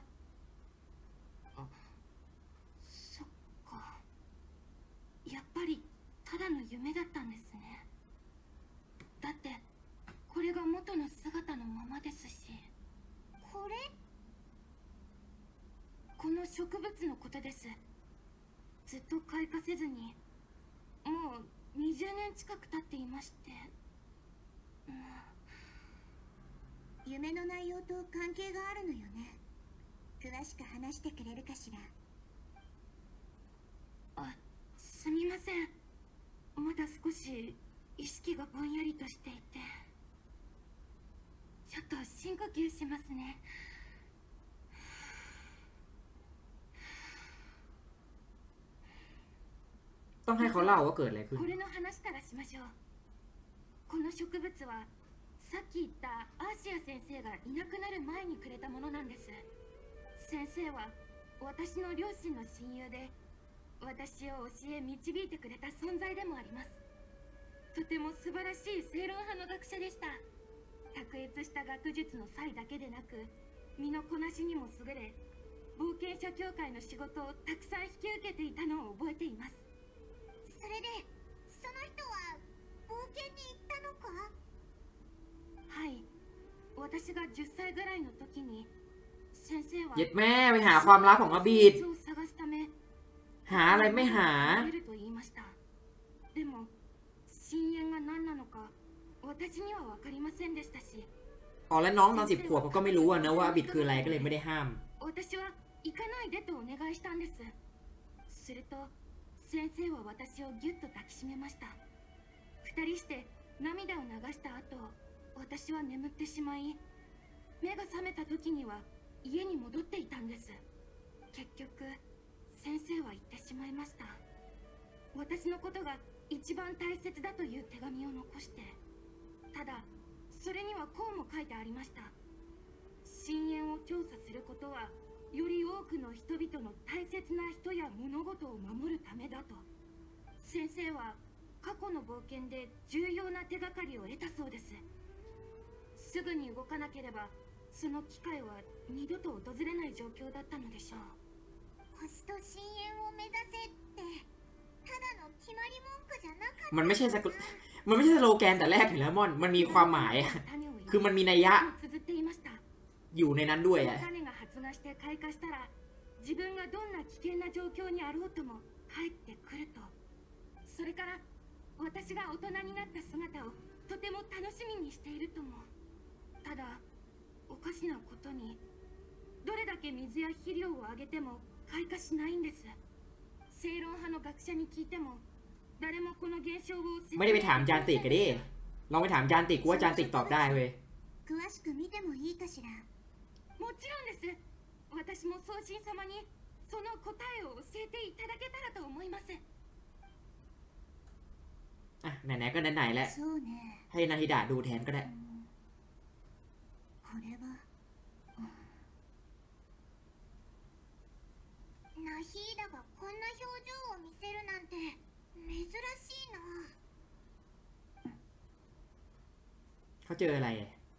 そっかやっぱりただの夢だったんですね。だってこれが元の姿のままですし。
これ？
この植物のことです。ずっと開花せずにもう20年近く経っていまして、
夢の内容と関係があるのよね。詳しく話してくれるかしら。
すみません。まだ少し意識がぼんやりとしていて、ちょっと深呼吸しますね。
ต้องให้เขาเล่าว่าเกิดอะไรขึ้น
これの話からしましょう。この植物はさっき言ったアーシア先生がいなくなる前にくれたものなんです。先生は私の両親の親友で、私を教え導いてくれた存在でもあります。とても素晴らしい正論派の学者でした。卓越した学術の才だけでなく身のこなしにも優れ、冒険者協会の仕事をたくさん引き受けていたのを覚えています。
それでその人は冒険に行ったのか？
はい、私が10歳ぐらいの時に先生は
เย็ดแม่ไปหาความลับของอบีด
を探すため
หาอะไรไม่หา
でも深淵が何なのか私には分かりませんでしたし。
อ๋อแล้วน้องตอน10 ขวบเขาก็ไม่รู้อะนะว่าอบีดคืออะไรก็เลยไม่ได้ห้าม
私は行かないでとお願いしたんです。すると先生は私をぎゅっと抱きしめました。二人して涙を流した後、私は眠ってしまい、目が覚めた時には家に戻っていたんです。結局先生は言ってしまいました。私のことが一番大切だという手紙を残して。ただそれにはこうも書いてありました。深淵を調査することはより多くの人々の大切な人や物事を守るためだと。先生は過去の冒険で重要な手がかりを得たそうです。すぐに動かなければその機会は二度と訪れない状況だったのでしょう。
星と深淵を目指せってただの決まり文句じゃなかった。
มันไม่ใช่สโลแกนแต่แรกอยู่แล้วมันมีความหมายอะคือมันมีนัยยะอยู่ในนั้นด้วยอะ
種が発芽して開花したら、自分がどんな危険な状況にあろうとも帰ってくると。それから私が大人になった姿をとても楽しみにしているとも。ただおかしなことに、どれだけ水や肥料をあげても開花しないんです。正論派の学者に聞いても誰もこの現象を
ไม่ได้ไปถามจานติกกันดิลองไปถามจานติกกูว่าจานติกตอบได้เว้ย
詳しく見てもいいかしら。
もちろんです。私も宗神様にその答えを教えていただけたらと思います。
อ่ะไหนๆก็ไหนๆแล้ว
そうね。
ให้นาฮิดะดูแทนก็ได้
これはナヒーダがこんな表情を見せるなんて珍しいな。
เขาเจออะไร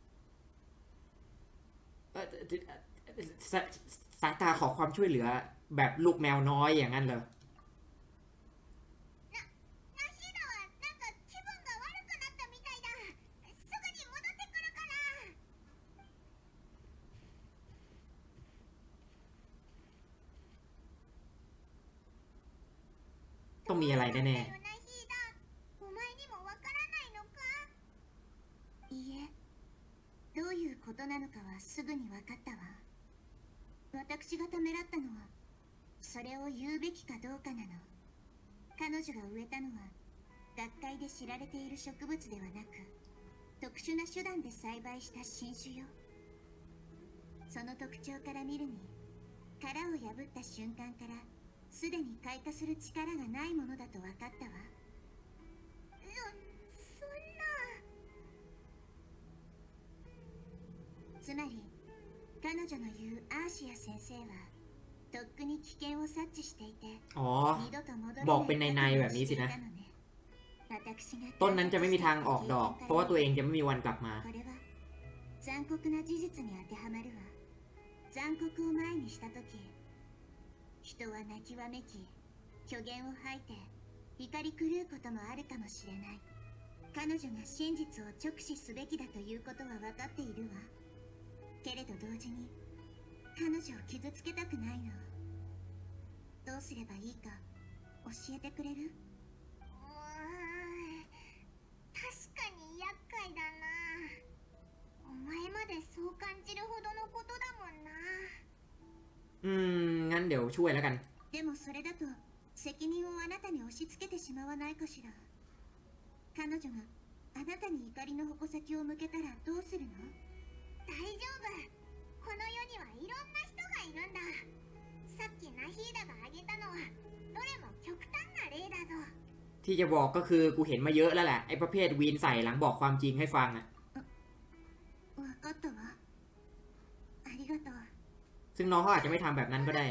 สายตาขอความช่วยเหลือแบบลูกแมวน้อยอย่างนั้นเหรอ
ナヒーダはなんか気分が悪くなったみたいだ。すぐに戻ってくるから。
ต้องมีอะไรแน่
ナヒーダ、お前にもわからないのか。いいえ、どういうことなのかはすぐに分かったわ。私がためらったのはそれを言うべきかどうかなの。彼女が植えたのは学会で知られている植物ではなく、特殊な手段で栽培した新種よ。その特徴から見るに、殻を破った瞬間からすでに開花する力がないものだと分かったわ。そんな。つまり彼女の言うアーシア先生はとっくに危険を察知していて、
อ๋อบอกเป็นในแบบนี้สินะต้นนั้นจะไม่มีทางออกดอกเพราะว่าตัวเองจะไม่มีวันกลับมา
これは残酷な事実に当てはまるわ。残酷を前にしたとき、人は泣きわめき、虚言を吐いて怒り狂うこともあるかもしれない。彼女が真実を直視すべきだということは分かっているわ。けれど同時に彼女を傷つけたくないの。どうすればいいか教えてくれる？確かに厄介だな。お前までそう感じるほどのことだもんな。
งั้นเดี๋ยวช่วยแล้วกัน
でもそれだと責任をあなたに押し付けてしまわないかしら。彼女があなたに怒りの矛先を向けたらどうするの？大丈夫。この世にはいろんな人がいるんだ。さっきナヒーダが挙げたのはどれも極端な例だぞ。
ที่จะบอกก็คือกูเห็นมาเยอะแล้วแหละไอ้ประเภทวีนใส่หลังบอกความจริงให้ฟังอ่ะ
わかったわ。ありがとう。
ซึ่งน้องเขาอาจจะไม่ทำแบบนั้นก็ได้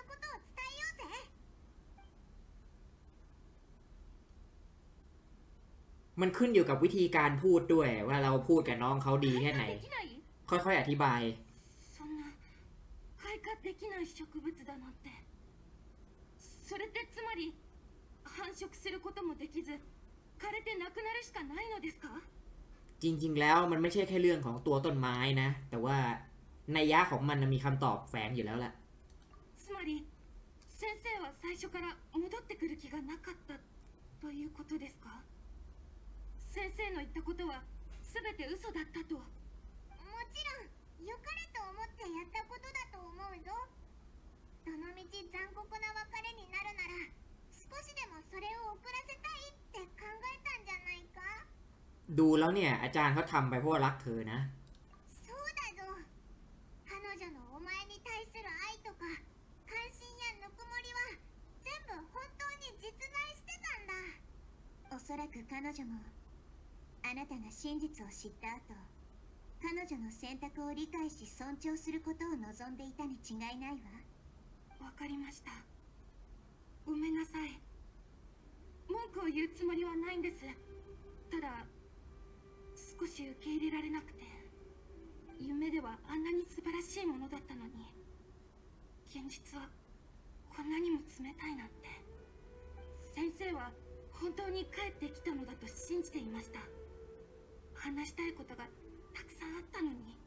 มันขึ้นอยู่กับวิธีการพูดด้วยว่าเราพูดกับน้องเขาดีแค่ไหนค่อยๆอธิบาย
そんな開花できない植物だなんて。それってつまり繁殖することもできず枯れてなくなるしかないのですか？
จริงๆแล้วมันไม่ใช่แค่เรื่องของตัวต้นไม้นะแต่ว่านัยยะของมันมีคำตอบแฝงอยู่แล้วแหละ
つまり先生は最初から戻ってくる気がなかったということですか？先生の言ったことは全て嘘だったと。も
ちろん良かれと思ってやったことだと思うぞ。 どのみち残酷な別れになるなら少しでもそれを遅らせたいって考えたんじゃないか。
ดูแล้วเนี่ยอาจารย์เขาทำไปเพราะว่ารักเธอนะ
そうだぞ。彼女のお前に対する愛とか関心やぬくもりは全部本当に実在してたんだ。おそらく彼女もあなたが真実を知った後、彼女の選択を理解し尊重することを望んでいたに違いないわ。
わかりました。ごめんなさい。文句を言うつもりはないんです。ただ少し受け入れられなくて、夢ではあんなに素晴らしいものだったのに、現実はこんなにも冷たいなんて。先生は本当に帰ってきたのだと信じていました。話したいことがたくさんあったのに。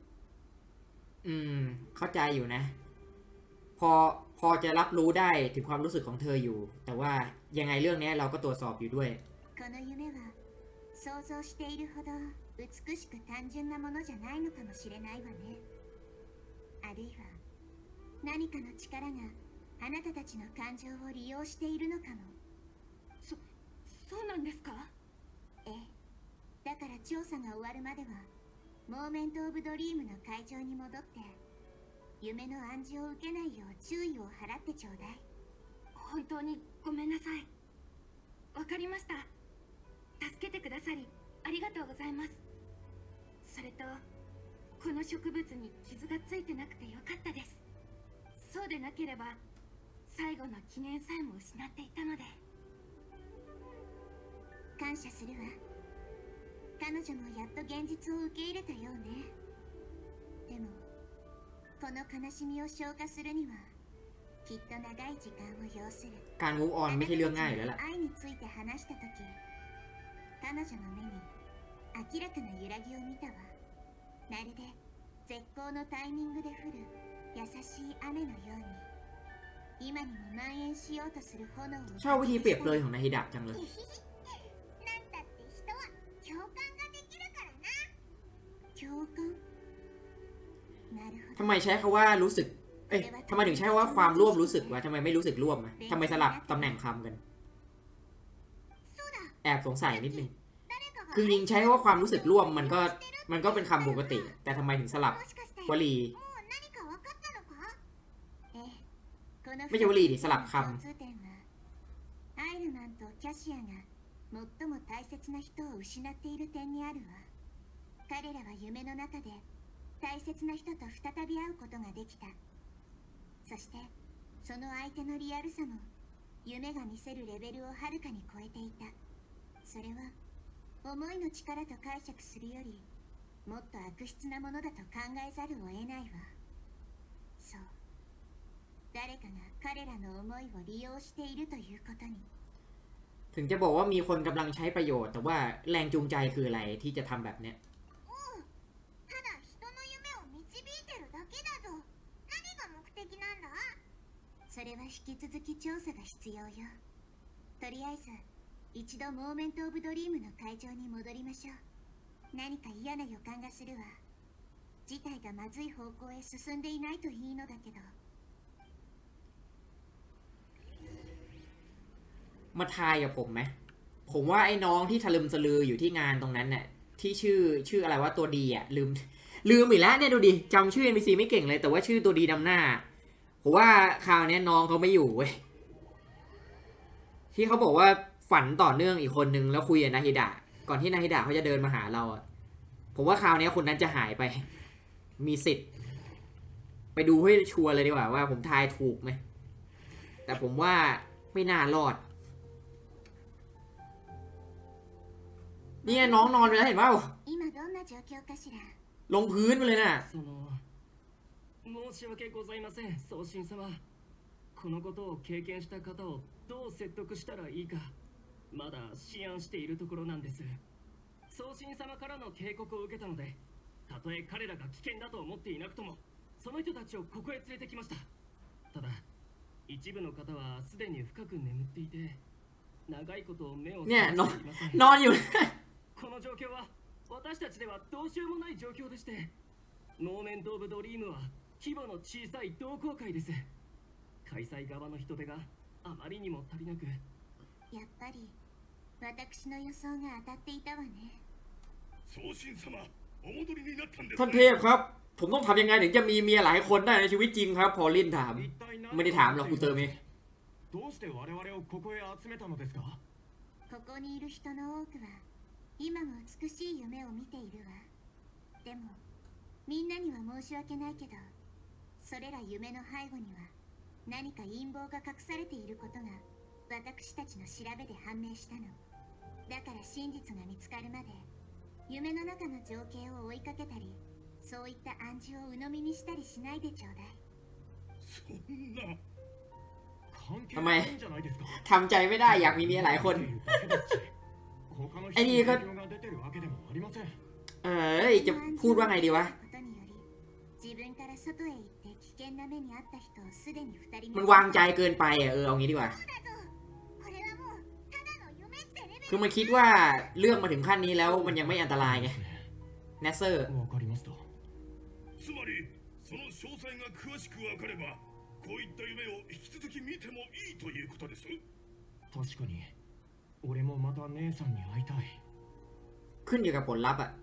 เข้าใจอยู่นะพอจะรับรู้ได้ถึงความรู้สึกของเธออยู่แต่ว่ายังไงเรื่องนี้เราก็ตรวจสอบอยู่ด้วย
この夢は想像しているほど美しく単純なものじゃないのかもしれないわね。あるいは何かの力があなたたちの感情を利用しているのかも。
そうなんですか？
ええ。だから調査が終わるまではモーメント・オブ・ドリームの会場に戻って夢の暗示を受けないよう注意を払ってちょうだい。
本当にごめんなさい。わかりました。助けてくださりありがとうございます。それとこの植物に傷がついてなくてよかったです。そうでなければ最後の記念さえも失っていたので。
感謝するわ。彼女もやっと現実を受け入れたようね。でもこの悲しみを消化するにはきっと長い時間を要する。
การ move on ไม่ใช่เรื่องง่ายแล้วล่ะ。
愛について話した時、彼女の目に明らかな揺らぎを見たわ。まるで絶好のタイミングで降る優しい雨のように今にも蔓延しようとする炎を。
ชอบวิธีเปรียบเลยของนาฮิดะจังเลย
なんだって人は共感ができるからな。共感。なるほど。
ทำไมใช้คำว่ารู้สึกทำไมถึงใช้คำว่าความร่วมรู้สึกวะทำไมไม่รู้สึกร่วมอะทำไมสลับตำแหน่งคำกันแอบสงสัยนิดนึงคือยิงใช้คำว่าความรู้สึกร่วมมันก็เป็นคำปกติแต่ทำไมถึงสลับวลีไม่ใช่วลีดิสลับคำ
アイルマンとキャシアが最も大切な人を失っている点にあるわ。彼らは夢の中で大切な人と再び会うことができた。そしてその相手のリアルさも夢が見せるレベルをはるかに超えていた。それは思いの力と解釈するよりもっと悪質なものだと考えざるを得ないわ。そう、誰かが彼らの思いを利用しているということに。
ถึงจะบอกว่ามีคนกำลังใช้ประโยชน์แต่ว่าแรงจูงใจคืออะไรที่จะทำแบบเนี้ย
ただ人の夢を導いてるだけだぞ。何が目的なんだ。それは引き続き調査が必要よ。とりあえず一度モーメント・オブ・ドリームの会場に戻りましょう。何か嫌な予感がするわ。事態がまずい方向へ進んでいないといいのだけど。
มาทายกับผมไหมผมว่าไอ้น้องที่ทะลึมสลืออยู่ที่งานตรงนั้นเนี่ยที่ชื่ออะไรว่าตัวดีอ่ะลืมอีกแล้วเนี่ยดูดิจำชื่อ NPC ไม่เก่งเลยแต่ว่าชื่อตัวดีนำหน้าผมว่าคราวนี้น้องเขาไม่อยู่เว้ยที่เขาบอกว่าฝันต่อเนื่องอีกคนนึงแล้วคุยกับนาฮิดะก่อนที่นาฮิดะเขาจะเดินมาหาเราอ่ะผมว่าคราวนี้คนนั้นจะหายไปมีสิทธิ์ไปดูให้ชัวร์เลยดีกว่าว่าผมทายถูกไหมแต่ผมว่าไม่น่ารอดนี่น้องนอนไปแล้วเห็นเปล่าลงพื้นไปเลยน่ะ
申し訳ございません送信様。このことを経験した方をどう説得したらいいかまだ思案しているところなんです。送信様からの警告を受けたので、たとえ彼らが危険だと思っていなくともその人たちをここへ連れてきました。ただ一部の方はすでに深く眠っていて長いこと目を
เนี่ยนอนอยู่
この状況は私たちではどうしようもない状況でして、モーメント・オブ・ドリームは規模の小さい同好会です。 開催側の人手があまりにも足りなく、
やっぱり私の予想が当たっていたわね。
送信様お戻りになったんです
ท่านเทพครับผมต้องทำยังไงถึงจะมีเมียหลายคนได้ในชีวิตจริงครับพอลินถามไม่ได้ถามหรอกกูเติมเอง
どうして我々をここへ集めたのですか？
ここにいる人の多くは今も美しい夢を見ているわ。でもみんなには申し訳ないけど、それら夢の背後には何か陰謀が隠されていることが私たちの調べで判明したの。だから真実が見つかるまで夢の中の情景を追いかけたり、そういった暗示を鵜呑みにしたりしないでちょうだい。
そんな
関係ないんじゃないですか？
ทำใจไม่ได้อยากมีเมียหลายคน
他の人に影響が出てるわけでもありません。
จะพูดว่าไงดีวะ
自分から外へ行って危険な目に遭った人をすでに2人
มันวางใจเกินไปเอางี้ดีกว่า
これはもうただの夢ってレベル。
คือมันคิดว่าเรื่องมาถึงขั้นนี้แล้วมันยังไม่อันตรายไงเนสเซอร์
わかりました。
つまりその詳細が詳しく分かればこういった夢を引き続き見てもいいということです。
確かに俺もまた姉さんに会いたい。
ขึ้นอยู่กับผลลัพธ์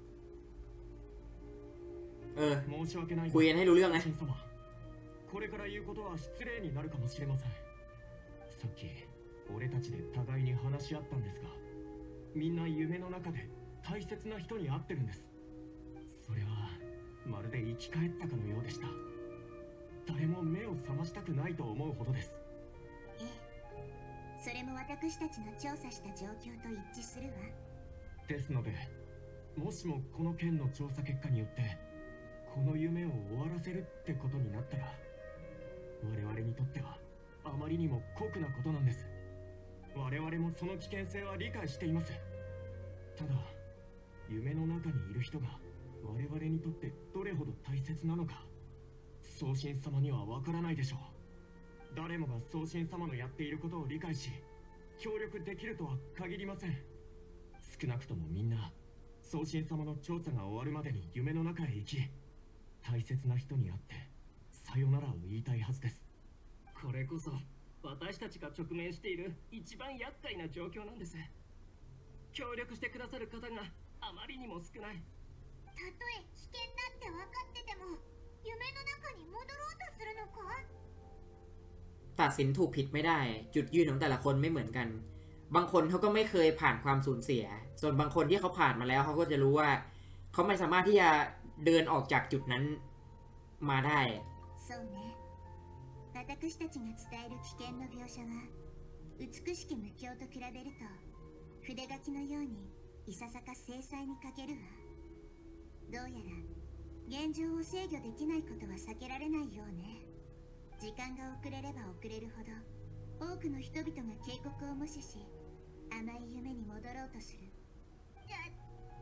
申し訳ないが、
คุยกันให้รู้เรื่องนะ
神様、これから言うことは失礼になるかもしれません。さっき俺たちで互いに話し合ったんですが、みんな夢の中で大切な人に会ってるんです。それはまるで生き返ったかのようでした。誰も目を覚ましたくないと思うほどです。
ええ、それも私たちの調査した状況と一致するわ。
ですので、もしもこの件の調査結果によってこの夢を終わらせるってことになったら、我々にとってはあまりにも酷なことなんです。我々もその危険性は理解しています。ただ夢の中にいる人が我々にとってどれほど大切なのか、送信様にはわからないでしょう。誰もが送信様のやっていることを理解し協力できるとは限りません。少なくともみんな送信様の調査が終わるまでに夢の中へ行き、大切な人に会ってさよならを言いたいはずです。
これこそ私たちが直面している一番厄介な状況なんです。協力してくださる方があまりにも少ない。
たとえ危険だって分かってても夢の中に戻ろうとするのか。
ตัดสินถูกผิดไม่ได้จุดยืนของแต่ละคนไม่เหมือนกัน บางคนเขาก็ไม่เคยผ่านความสูญเสีย ส่วนบางคนที่เขาผ่านมาแล้วเขาก็จะรู้ว่าเขาไม่สามารถที่จะเดินออกจากจุดนั้นมาได้
そうね。私たちが伝える危険の描写は美しき無境と比べると筆書きのようにいささか精細に書けるわ。どうやら現状を制御できないことは避けられないようね。時間が遅れれば遅れるほど多くの人々が警告を無視し甘い夢に戻ろうとする。じゃあ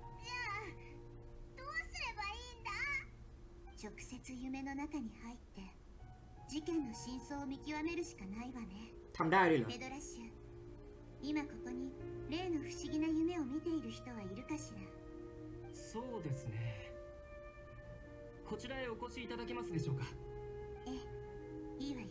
どうすればいいんだ。直接夢の中に入って事件の真相を見極めるしかないわね。
ทำได้ด้วยเหรอ
ペドラッシュ、今ここに例の不思議な夢を見ている人はいるかしら。
そうですね。こちらへお越しいただけますでしょうか。
ええ、いいわよ。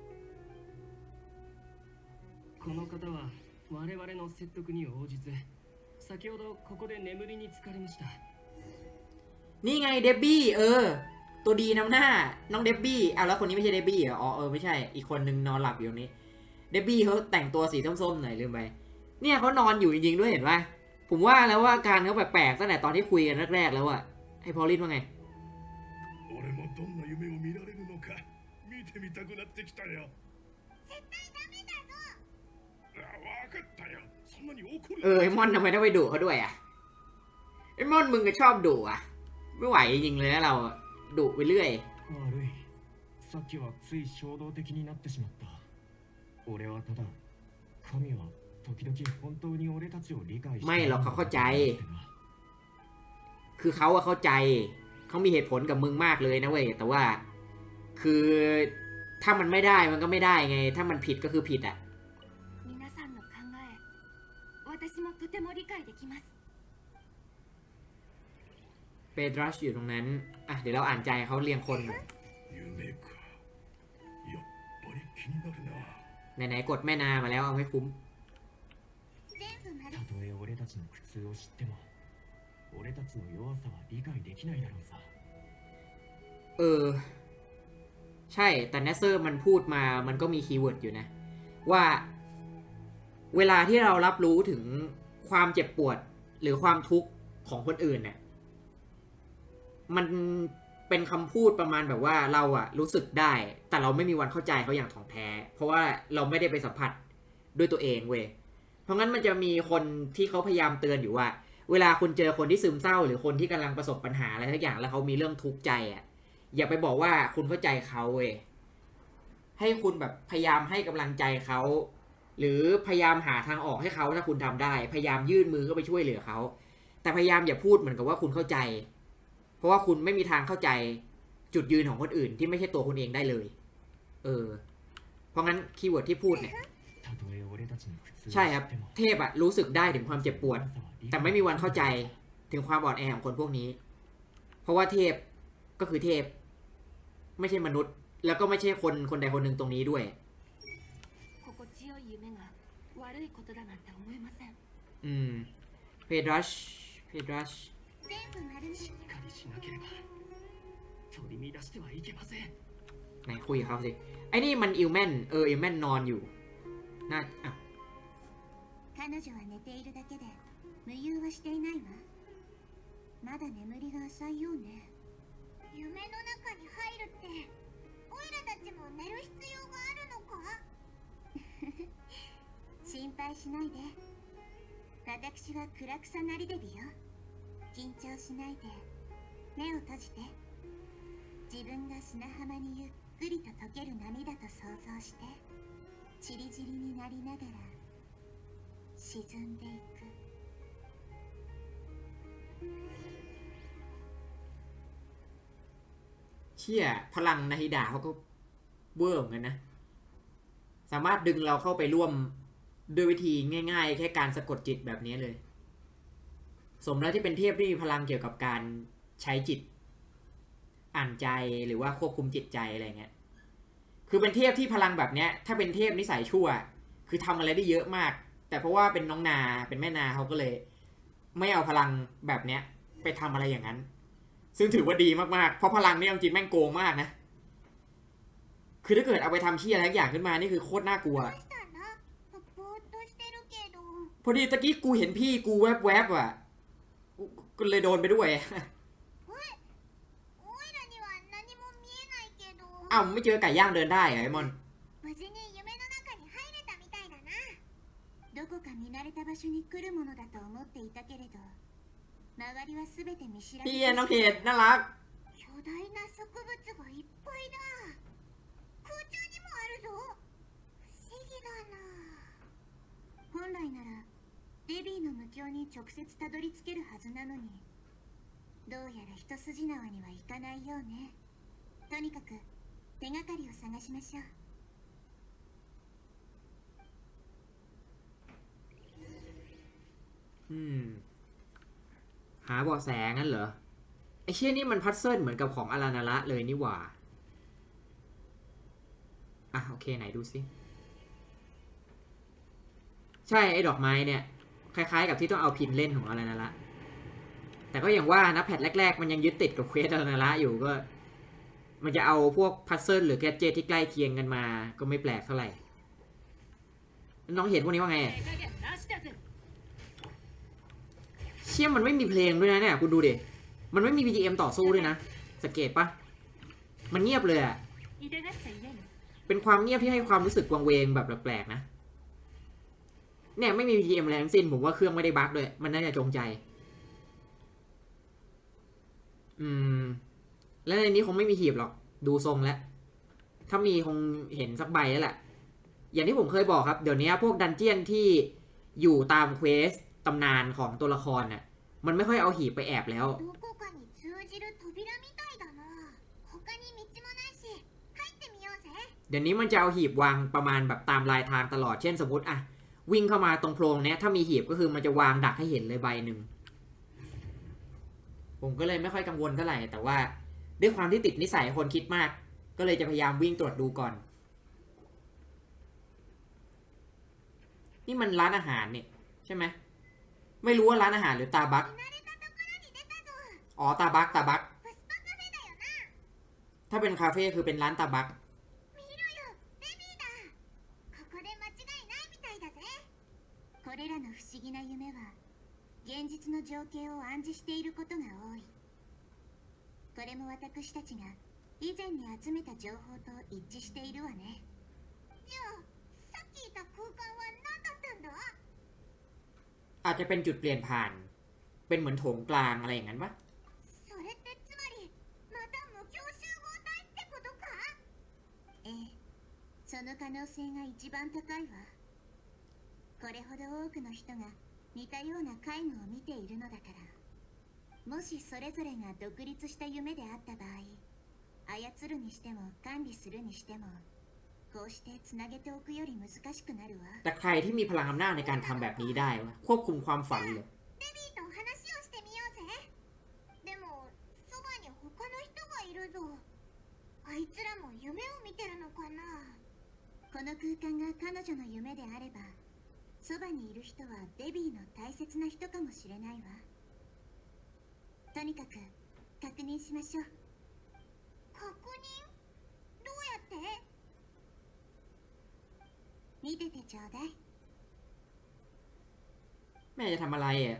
この方は我々の説得に応じず、先ほどここで眠りにつかれました。
นี่ไงเดบบี้ตัวดีนำหน้าน้องเดบบี้แล้วคนนี้ไม่ใช่เดบบี้เหรอไม่ใช่อีกคนนึงนอนหลับอยู่นี้เดบบี้เขาแต่งตัวสีส้มๆหน่อยลืมไปเนี่ยเขานอนอยู่จริงๆด้วยเห็นป่ะผมว่าแล้วว่าการเขาแปลกๆตั้งแต่ตอนที่คุยกันแรกๆแล้วอะให้พอลินว่าไง
俺もどんな夢を見られるのか見てみたくなってきたよ。
絶対ダメだぞ。
わかったよ。そんなに怒る。
ไอ้มอนทำไมต้องไปดุเขาด้วยอะไอ้มอนมึงก็ชอบดุอะไม่ไหวจริงๆเลยนะเราดุไปเรื่อย
悪い。さっきはつい衝動的になってしまった。俺はただ神は時々本当に俺たちを理解して
ไม่หรอกเขาเข้าใจ คือเขาเข้าใจเขามีเหตุผลกับมึงมากเลยนะเว้ยแต่ว่าคือถ้ามันไม่ได้มันก็ไม่ได้ไงถ้ามันผิดก็คือผิดอะ
皆さんの考え、私もとても理解できます。
เปโตรัสอยู่ตรงนั้นอ่ะเดี๋ยวเราอ่านใจเขาเรียงคนหน่อย
夢か。やっぱり君
ไหนๆกดแม่นามาแล้วเอาให้คุ้ม
全部丸
たとえ俺たちの苦痛を知っても俺たちの弱さは理解できないだろうさ。
ใช่แต่เนสเซอร์มันพูดมามันก็มีคีย์เวิร์ดอยู่นะ ว่าเวลาที่เรารับรู้ถึงความเจ็บปวดหรือความทุกข์ของคนอื่นเนี่ยมันเป็นคำพูดประมาณแบบว่าเราอะรู้สึกได้แต่เราไม่มีวันเข้าใจเขาอย่างถ่องแท้เพราะว่าเราไม่ได้ไปสัมผัสด้วยตัวเองเว้ยเพราะงั้นมันจะมีคนที่เขาพยายามเตือนอยู่ว่าเวลาคุณเจอคนที่ซึมเศร้าหรือคนที่กำลังประสบปัญหาอะไรทุกอย่างแล้วเขามีเรื่องทุกข์ใจอะอย่าไปบอกว่าคุณเข้าใจเขาเว้ยให้คุณแบบพยายามให้กำลังใจเขาหรือพยายามหาทางออกให้เขาถ้าคุณทำได้พยายามยื่นมือเข้าไปช่วยเหลือเขาแต่พยายามอย่าพูดเหมือนกับว่าคุณเข้าใจเพราะว่าคุณไม่มีทางเข้าใจจุดยืนของคนอื่นที่ไม่ใช่ตัวคุณเองได้เลยเพราะงั้นคีย์เวิร์ดที่พูดเนี่ยใช่ครับเทพอะรู้สึกได้ถึงความเจ็บปวดแต่ไม่มีวันเข้าใจถึงความอ่อนแอของคนพวกนี้เพราะว่าเทพก็คือเทพไม่ใช่มนุษย์แล้วก็ไม่ใช่คนใดคนหนึ่งตรงนี้ด้วย
心地よい夢が悪いことだなんて思いません。
เพดรัช
全部丸に
しっかりしなければ取り乱してはいけません。
ไหนคุยกับเขาสิไอ้นี่มันอิลแมนอิลแมนนอนอยู่น่า
彼女は寝ているだけで無遊はしていないわ。まだ眠りが浅いようね。夢の中に入るってオイラたちも寝る必要があるのか心配しないで。私は暗くさなりデビよ。緊張しないで目を閉じて。自分が砂浜にゆっくりと溶ける波だと想像してチリチリになりながら沈んでいく。
เชี่ยพลังนาฮิดาเขาก็เวอร์เหมือนกันนะสามารถดึงเราเข้าไปร่วมด้วยวิธีง่ายๆแค่การสะกดจิตแบบนี้เลยสมแล้วที่เป็นเทพที่มีพลังเกี่ยวกับการใช้จิตอ่านใจหรือว่าควบคุมจิตใจอะไรเงี้ยคือเป็นเทพที่พลังแบบเนี้ยถ้าเป็นเทพนิสัยชั่วคือทำอะไรได้เยอะมากแต่เพราะว่าเป็นน้องนาเป็นแม่นาเขาก็เลยไม่เอาพลังแบบเนี้ยไปทำอะไรอย่างนั้นซึ่งถือว่าดีมากๆเพราะพลังนี่จริงแม่งโกงมากนะคือถ้าเกิดเอาไปทำที่อะไรทุกอย่างขึ้นมานี่คือโคตรน่ากลัวพอดีตะกี้กูเห็นพี่กูแวบๆอ่ะก็เลยโดนไปด้วยอ้าวไม่เจอไก่ย่างเดินได้เหรอไอ้มอน
どこか見慣れた場所に来るものだと思っていたけれど周りはすべて見知られている。
น้องเห็ดน่ารัก
巨大な植物がいっぱいだ。空中にもあるぞ。不思議だな。本来ならデビーの無境に直接たどり着けるはずなのにどうやら一筋縄にはいかないようね。とにかく手がかりを探しましょう。
หาเบาะแสงั้นเหรอไอเชี่ยนี่มันพัซเซิลเหมือนกับของอารานาระเลยนี่หว่าโอเคไหนดูสิใช่ไอ้ดอกไม้เนี่ยคล้ายๆกับที่ต้องเอาพินเล่นของอารานาระแต่ก็อย่างว่านะแพทแรกๆมันยังยึดติดกับเควสอารานาระอยู่ก็มันจะเอาพวกพัซเซิลหรือแกดเจ็ตที่ใกล้เคียงกันมาก็ไม่แปลกเท่าไหร่น้องเห็นพวกนี้ว่าไงเชี่ยมันไม่มีเพลงด้วยนะเนี่ยคุณดูดิมันไม่มี BGM ต่อสู้ด้วยนะสังเกตปะมันเงียบเลยอะเป็นความเงียบที่ให้ความรู้สึกวังเวงแบบแปลกๆนะเนี่ยไม่มี BGM อะไรทั้งสิ้นผมว่าเครื่องไม่ได้บั๊กด้วยมันน่าจะจงใจแล้วในนี้คงไม่มีหีบหรอกดูทรงแล้วถ้ามีคงเห็นสักใบแล้วแหละอย่างที่ผมเคยบอกครับเดี๋ยวนี้พวกดันเจี้ยนที่อยู่ตามเควสตำนานของตัวละครน่ะมันไม่ค่อยเอาหีบไปแอบแล้วเดี๋ยวนี้มันจะเอาหีบวางประมาณแบบตามลายทางตลอดเช่นสมมติวิ่งเข้ามาตรงโพรงเนี้ยถ้ามีหีบก็คือมันจะวางดักให้เห็นเลยใบหนึ่งผมก็เลยไม่ค่อยกังวลเท่าไหร่แต่ว่าด้วยความที่ติดนิสัยคนคิดมากก็เลยจะพยายามวิ่งตรวจดูก่อนนี่มันร้านอาหารนี่ใช่ไหมไม่รู้ว่าร้านอาหารหรือตาบักอ๋อตาบักถ้าเป็นคาเฟ่คือเป็นร้านตาบัก
これらの不思議な夢は現実の情景を暗示していることが多い。これも私たちが以前に集めた情報と一致しているわね。じゃあさっき言った空間は何だったんだ？
อาจจะเป็นจุดเปลี่ยนผ่านเป็นเหมือนโถงกลางอะไรอย่างนั้นปะ
それってつまりまた無境集合体ってことか？ええ、その可能性が一番高いわ。これほど多くの人が似たような皆無を見ているのだから、もしそれぞれが独立した夢であった場合、操るにしても管理するにしてもこうしてつなげておくより難しくなるわ。
แต่ใครที่มีพลังอำนาจในการทำแบบนี้ได้วะควบคุมความฝันเลย
デビーと話をしてみようぜ。でもそばに他の人がいるぞ。あいつらも夢を見てるのかな。この空間が彼女の夢であれば、そばにいる人はデビーの大切な人かもしれないわ。とにかく確認しましょう。確認？どうやって？見ててちょうだい。
แม่จะทำอะไรอ่ะ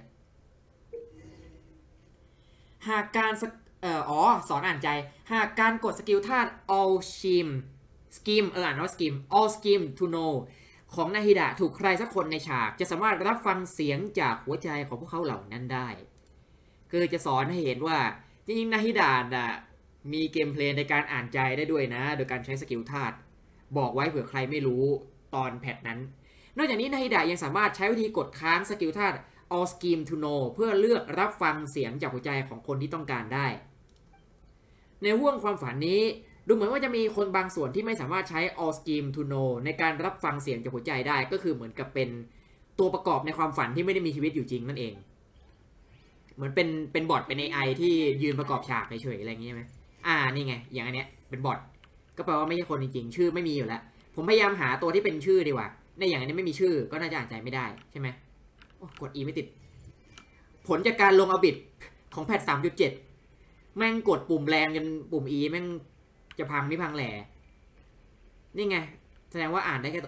หากการสอนอ่านใจหากการกดสกิลธาตุ all scheme อ่านว่า scheme all scheme to know ของนาฮิดะถูกใครสักคนในฉากจะสามารถรับฟังเสียงจากหัวใจของพวกเขาเหล่านั้นได้คือจะสอนให้เห็นว่าจริงๆนาฮิดะมีเกมเพลย์ในการอ่านใจได้ด้วยนะโดยการใช้สกิลธาตุบอกไว้เผื่อใครไม่รู้ตอนแพทนั้นนอกจากนี้นาฮิดะยังสามารถใช้วิธีกดค้างสกิลธาตุ all scheme to know เพื่อเลือกรับฟังเสียงจากหัวใจของคนที่ต้องการได้ในห้วงความฝันนี้ดูเหมือนว่าจะมีคนบางส่วนที่ไม่สามารถใช้ all scheme to know ในการรับฟังเสียงจากหัวใจได้ก็คือเหมือนกับเป็นตัวประกอบในความฝันที่ไม่ได้มีชีวิตอยู่จริงนั่นเองเหมือนเป็นบอทเป็น AI ที่ยืนประกอบฉากเฉยๆอะไรอย่างงี้ใช่ไหมนี่ไงอย่างอันเนี้ยเป็นบอทก็แปลว่าไม่ใช่คนจริงๆชื่อไม่มีอยู่แล้วผมพยายามหาตัวที่เป็นชื่อดีกว่าในอย่างอันนี้ไม่มีชื่อก็น่าจะอ่านใจไม่ได้ใช่ไหมกด E ไม่ติดผลจากการลงเอาบิดของแพท 3.7 แม่งกดปุ่มแรงจนปุ่ม E แม่งจะพังไม่พังแหล่นี่ไงแสดงว่าอ่านได้แค่ตัว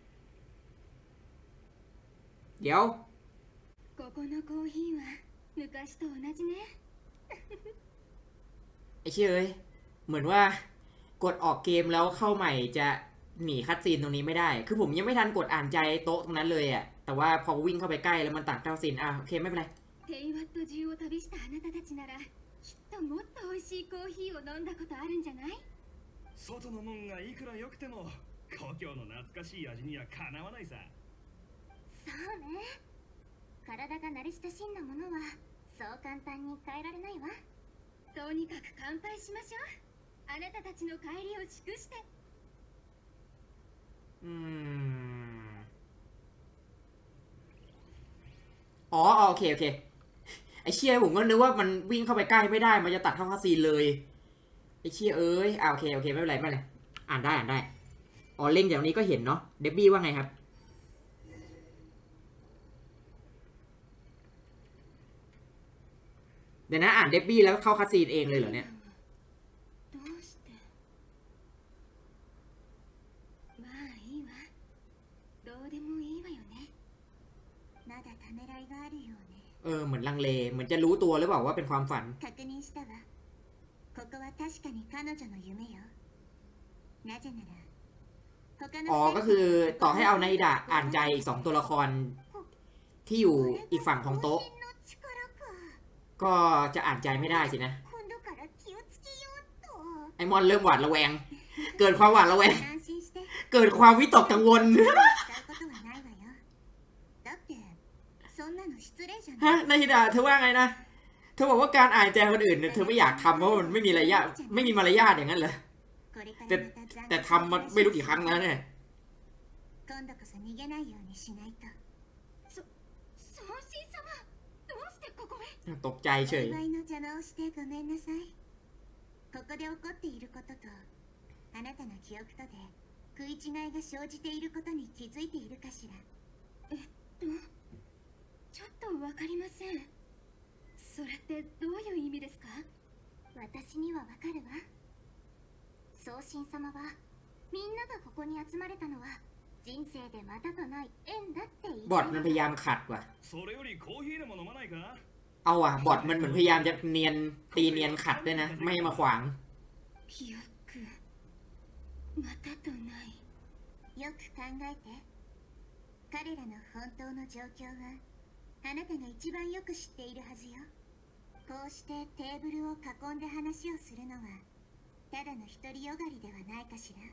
เดี๋ยว
ここのコーヒーは昔と同じね
ไอ้เชื่อเอ้ยเหมือนว่ากดออกเกมแล้วเข้าใหม่จะหนีคัดซีนตรงนี้ไม่ได้คือผมยังไม่ทันกดอ่านใจโต๊ะตรงนั้นเลยอ่ะแต่ว่าพอวิ่งเข้าไปใกล้แล้วมันตัดเข้าซีนโอเคไม่เป็นไร
テイワット中を旅したあなたたちならきっともっと美味しいコーヒーを飲んだことあるんじゃない？
外のもんがいくら良くても故郷の懐かしい味にはかなわないさ。
そうね。体が慣れ親しんだものはそう簡単に変えられないわ。
とにかく乾杯しましょう。あなたたちの帰りを祝して。
โอเคไอเชี่ยผมก็นึกว่ามันวิ่งเข้าไปใกล้ไม่ได้มันจะตัดเข้าคัสซีนเลยไอเชี่ยโอเคไม่เป็นไรอ่านได้เล่งจากนี้ก็เห็นเนาะเดบบี้ว่าไงครับเดี๋ยวนะอ่านเดบบี้แล้วเข้าคัสซีนเองเลยเหรอเนี่ยเหมือนลังเลเหมือนจะรู้ตัวหรือเปล่าว่าเป็นความฝันก็คือต่อให้เอานาฮิดะอ่านใจอีก2ตัวละครที่อยู่อีกฝั่งของโต๊ะก็จะอ่านใจไม่ได้สินะไอมอนเริ่มหวาดระแวงเกิดความหวาดระแวงเกิดความวิตกกังวลฮะนาฮิดะเธอว่าไงนะเธอบอกว่าการอ่านใจคนอื่นเธอไม่อยากทำเพราะมันไม่มีมารยาทอย่างนั้นเหรอแต่ทำมาไม่รู้กี่ครั้งแล้วเนี่ยตกใจเฉย
ここで起こっていることとあなたの記憶とで食い違いが生じていることに気づいているかしら。
ちょっとわかりません。それってどういう意味ですか？
私にはわかるわ。宗神様はみんながここに集まれたのは人生でまたとない縁だって言い
บอทมันพยายามขัดว่ะ
それよりコーヒーでも飲まないか？
เอาว่ะบอทมันเหมือนพยายามจะเนียนตีเนียนขัดด้วยนะไม่ให้มาขวาง
記憶またとない。
よく考えて。彼らの本当の状況はあなたが一番よく知っているはずよ。こうしてテーブルを囲んで話をするのはただの独りよがりではないかしら。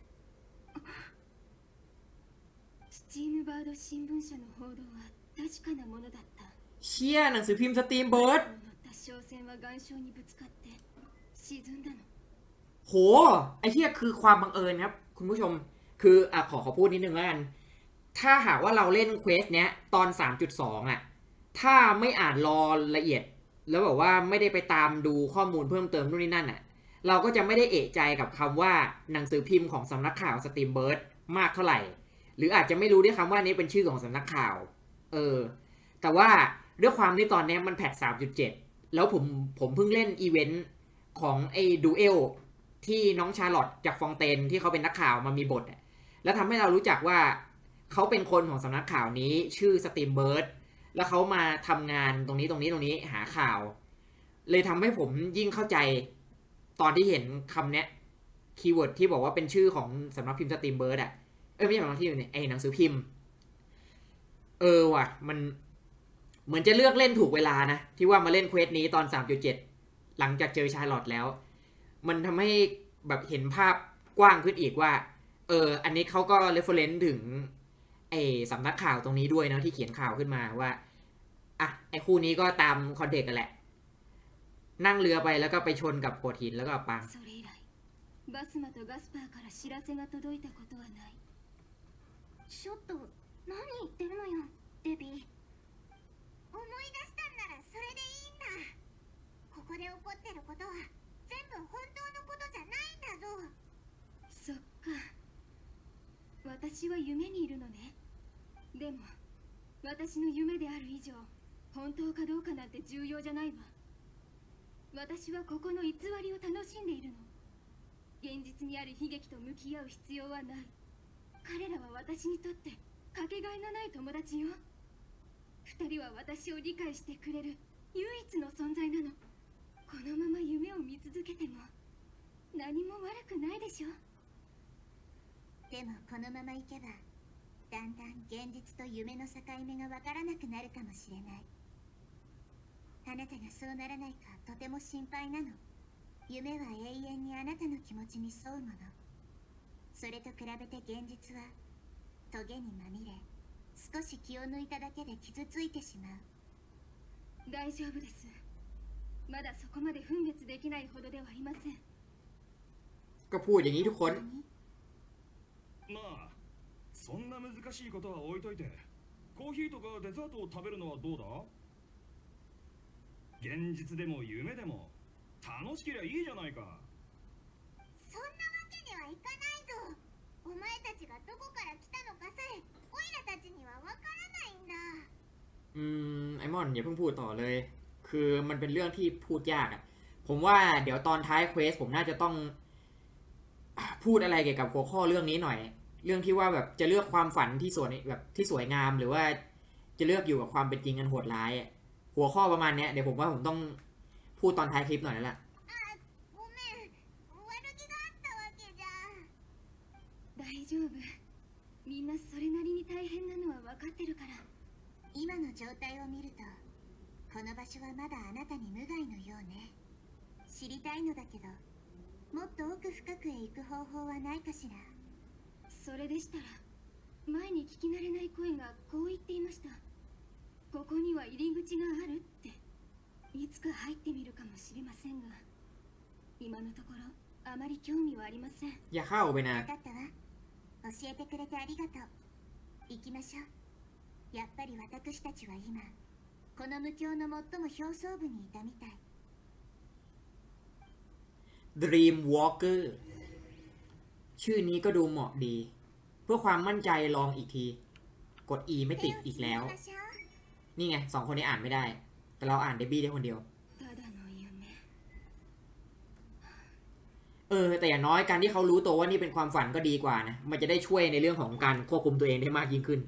スチームバード新聞社の報道は確かなものだった。
เชี่ยหนังสือพิมพ์สตรีมเบิร์ด
乗った商船は岩礁にぶつかって沈んだの。
โหไอ้เหี้ยคือความบังเอิญครับคุณผู้ชมคือขอพูดนิดนึงแล้วกันถ้าหากว่าเราเล่นเควสเนี้ยตอน 3.2 ถ้าไม่อ่านรอละเอียดแล้วแบบว่าไม่ได้ไปตามดูข้อมูลเพิ่มเติมนู่นนี่นั่นเราก็จะไม่ได้เอะใจกับคำว่าหนังสือพิมพ์ของสำนักข่าวสตรีมเบิร์ดมากเท่าไหร่หรืออาจจะไม่รู้ด้วยคำว่านี้เป็นชื่อของสำนักข่าวแต่ว่าด้วยความที่ตอนนี้มันแพท 3.7 แล้วผมเพิ่งเล่นอีเวนต์ของไอ้ดูเอลที่น้องชาร์ลอตจากฟองเตนที่เขาเป็นนักข่าวมามีบทแล้วทำให้เรารู้จักว่าเขาเป็นคนของสำนักข่าวนี้ชื่อสตรีมเบิร์ดแล้วเขามาทำงานตรงนี้หาข่าวเลยทำให้ผมยิ่งเข้าใจตอนที่เห็นคำเนี้ยคีย์เวิร์ดที่บอกว่าเป็นชื่อของสำนักพิมพ์สตรีมเบิร์ดไม่ใช่สำนักที่อยู่ในหนังสือพิมพ์ว่ะมันเหมือนจะเลือกเล่นถูกเวลานะที่ว่ามาเล่นเควสนี้ตอน 3.7 หลังจากเจอชาร์ลอตแล้วมันทำให้แบบเห็นภาพกว้างขึ้นอีกว่าอันนี้เขาก็เรฟเฟอเรนซ์ถึงไอ้สำนักข่าวตรงนี้ด้วยนะที่เขียนข่าวขึ้นมาว่าไอ้คู่นี้ก็ตามคอนเทกต์กันแหละนั่งเรือไปแล้วก็ไปชนกับโขดหินแล้วก็ปัง
それ以来バスマとガスパーから知らせが届いたことはない。
ちょっと何言ってるのよデビー。思い出したんならそれでいいんだ。ここで起こってることは全部本当のことじゃないんだぞ。
そっか、私は夢にいるのね。でも私の夢である以上本当かどうかなんて重要じゃないわ。私はここの偽りを楽しんでいるの。現実にある悲劇と向き合う必要はない。彼らは私にとってかけがえのない友達よ。二人は私を理解してくれる唯一の存在なの。このまま夢を見続けても何も悪くないでしょ。
でもこのままいけばだんだん現実と夢の境目がわからなくなるかもしれない。あなたがそうならないかとても心配なの。夢は永遠にあなたの気持ちに沿うもの。それと比べて現実はトゲにまみれ少し気を抜いただけで傷ついてしまう。
大丈夫です。まだそこまで分別できないほどではありません。
ก็พูดอย่างนี้ทุกคน
まあそんな難しいことは置いといてコーヒーとかデザートを食べるのはどうだ？現実でも夢でも楽しけりゃいいじゃないか。
そんなわけにはいかないぞ。お前たちがどこから来たのかさえオイラたちにはわからないんだ。
ไอมอนอย่าเพิ่งพูดต่อเลยคือมันเป็นเรื่องที่พูดยากผมว่าเดี๋ยวตอนท้ายเควสผมน่าจะต้องพูดอะไรเกี่ยวกับหัวข้อเรื่องนี้หน่อยเรื่องที่ว่าแบบจะเลือกความฝันที่สวยแบบที่สวยงามหรือว่าจะเลือกอยู่กับความเป็นจริงอันโหดร้ายหัวข้อประมาณนี้เดี๋ยวผมว่าผมต้องพูดตอนท้ายคลิปหน่อยแล้วล่ะ
ごめん、悪気があったわけじゃ。
大丈夫。みんなそれなりに大変なのは分かってるから。
今の状態を見るとこの場所はまだあなたに無害のようね。知りたいのだけどもっと奥深くへ行く方法はないかしら。
それでしたら前に聞き慣れない声がこう言っていました。ここには入り口があるって。いつか入ってみるかもしれませんが今のところあまり興味はありません。
อย่าเข้าไปนะ
分かったわ。教えてくれてありがとう。行きましょう。やっぱり私たちは今この無境の最も表層部にいたみたい。
Dream Walker ชื่อนี้ก็ดูเหมาะดีเพื่อความมั่นใจลองอีกทีกด E ไม่ติดอีกแล้ว นี่ไง2 คนนี้อ่านไม่ได้ แต่เราอ่านเดบี้ได้คนเดียวแต่อย่างน้อยการที่เขารู้ตัวว่านี่เป็นความฝันก็ดีกว่านะมันจะได้ช่วยในเรื่องของการควบคุมตัวเองได้มากยิ่งขึ้น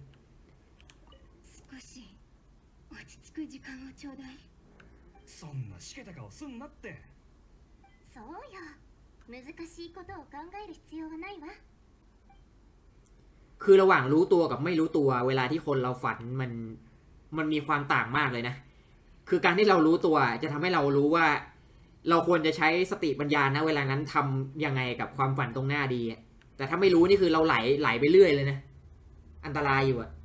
そんなしけた顔すんなって
そうよ難しいことを考える必要はないわ
คือระหว่างรู้ตัวกับไม่รู้ตัวเวลาที่คนเราฝันมันมีความต่างมากเลยนะคือการที่เรารู้ตัวจะทำให้เรารู้ว่าเราควรจะใช้สติปัญญานะเวลานั้นทำยังไงกับความฝันตรงหน้าดีแต่ถ้าไม่รู้นี่คือเราไหลไปเรื่อยเลยนะอันตรายอยู่อะ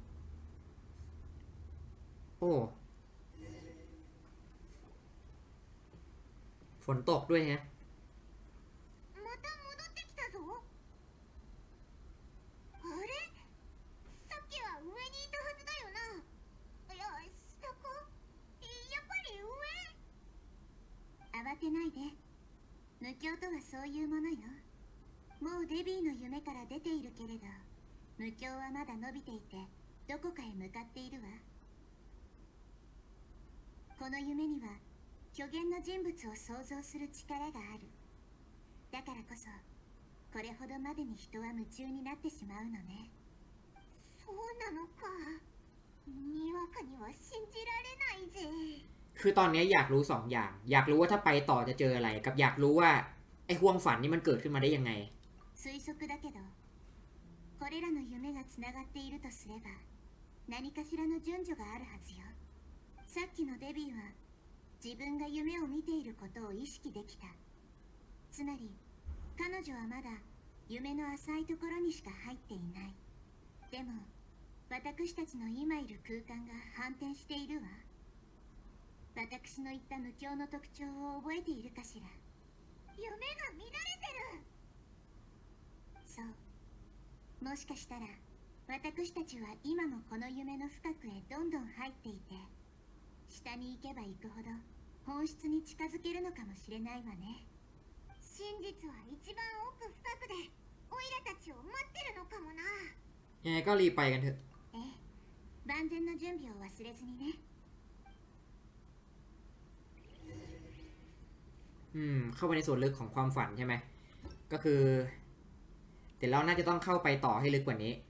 โอ้ฝนตกด้วยฮะ
また戻ってきたぞあれさっきは上にいたはずだよないや下かやっぱり上慌てないで無教とはそういうものよもうデビーの夢から出ているけれど無教はまだ伸びていてどこかへ向かっているわこの夢には虚言の人物を想像する力があるだからこそこれほどまでに人は夢中になってしまうのねそうなのかにわかには信じられないぜ
คือตอนนี้อยากรู้2 อย่างอยากรู้ว่าถ้าไปต่อจะเจออะไรกับอยากรู้ว่าไอ้ห่วงฝันนี่มันเกิดขึ้นมาได้ยังไง
推測だけどこれらの夢がつながっているとすれば何かしらの順序があるはずよさっきのデビーは自分が夢を見ていることを意識できたつまり彼女はまだ夢の浅いところにしか入っていないでも私たちの今いる空間が反転しているわ私の言った無教の特徴を覚えているかしら夢が乱れてるそうもしかしたら私たちは今もこの夢の深くへどんどん入っていて下に行けば行くほど本質に近づけるのかもしれないわね真実は一番奥深くでオイラたちを待ってるのかもな
ยังไงก็รีบไปกันเถอะ
万全の準備を忘れずにね
เข้าไปในส่วนลึกของความฝันใช่ไหมก็คือเดี๋ยวเราน่าจะต้องเข้าไปต่อให้ลึกกว่านี้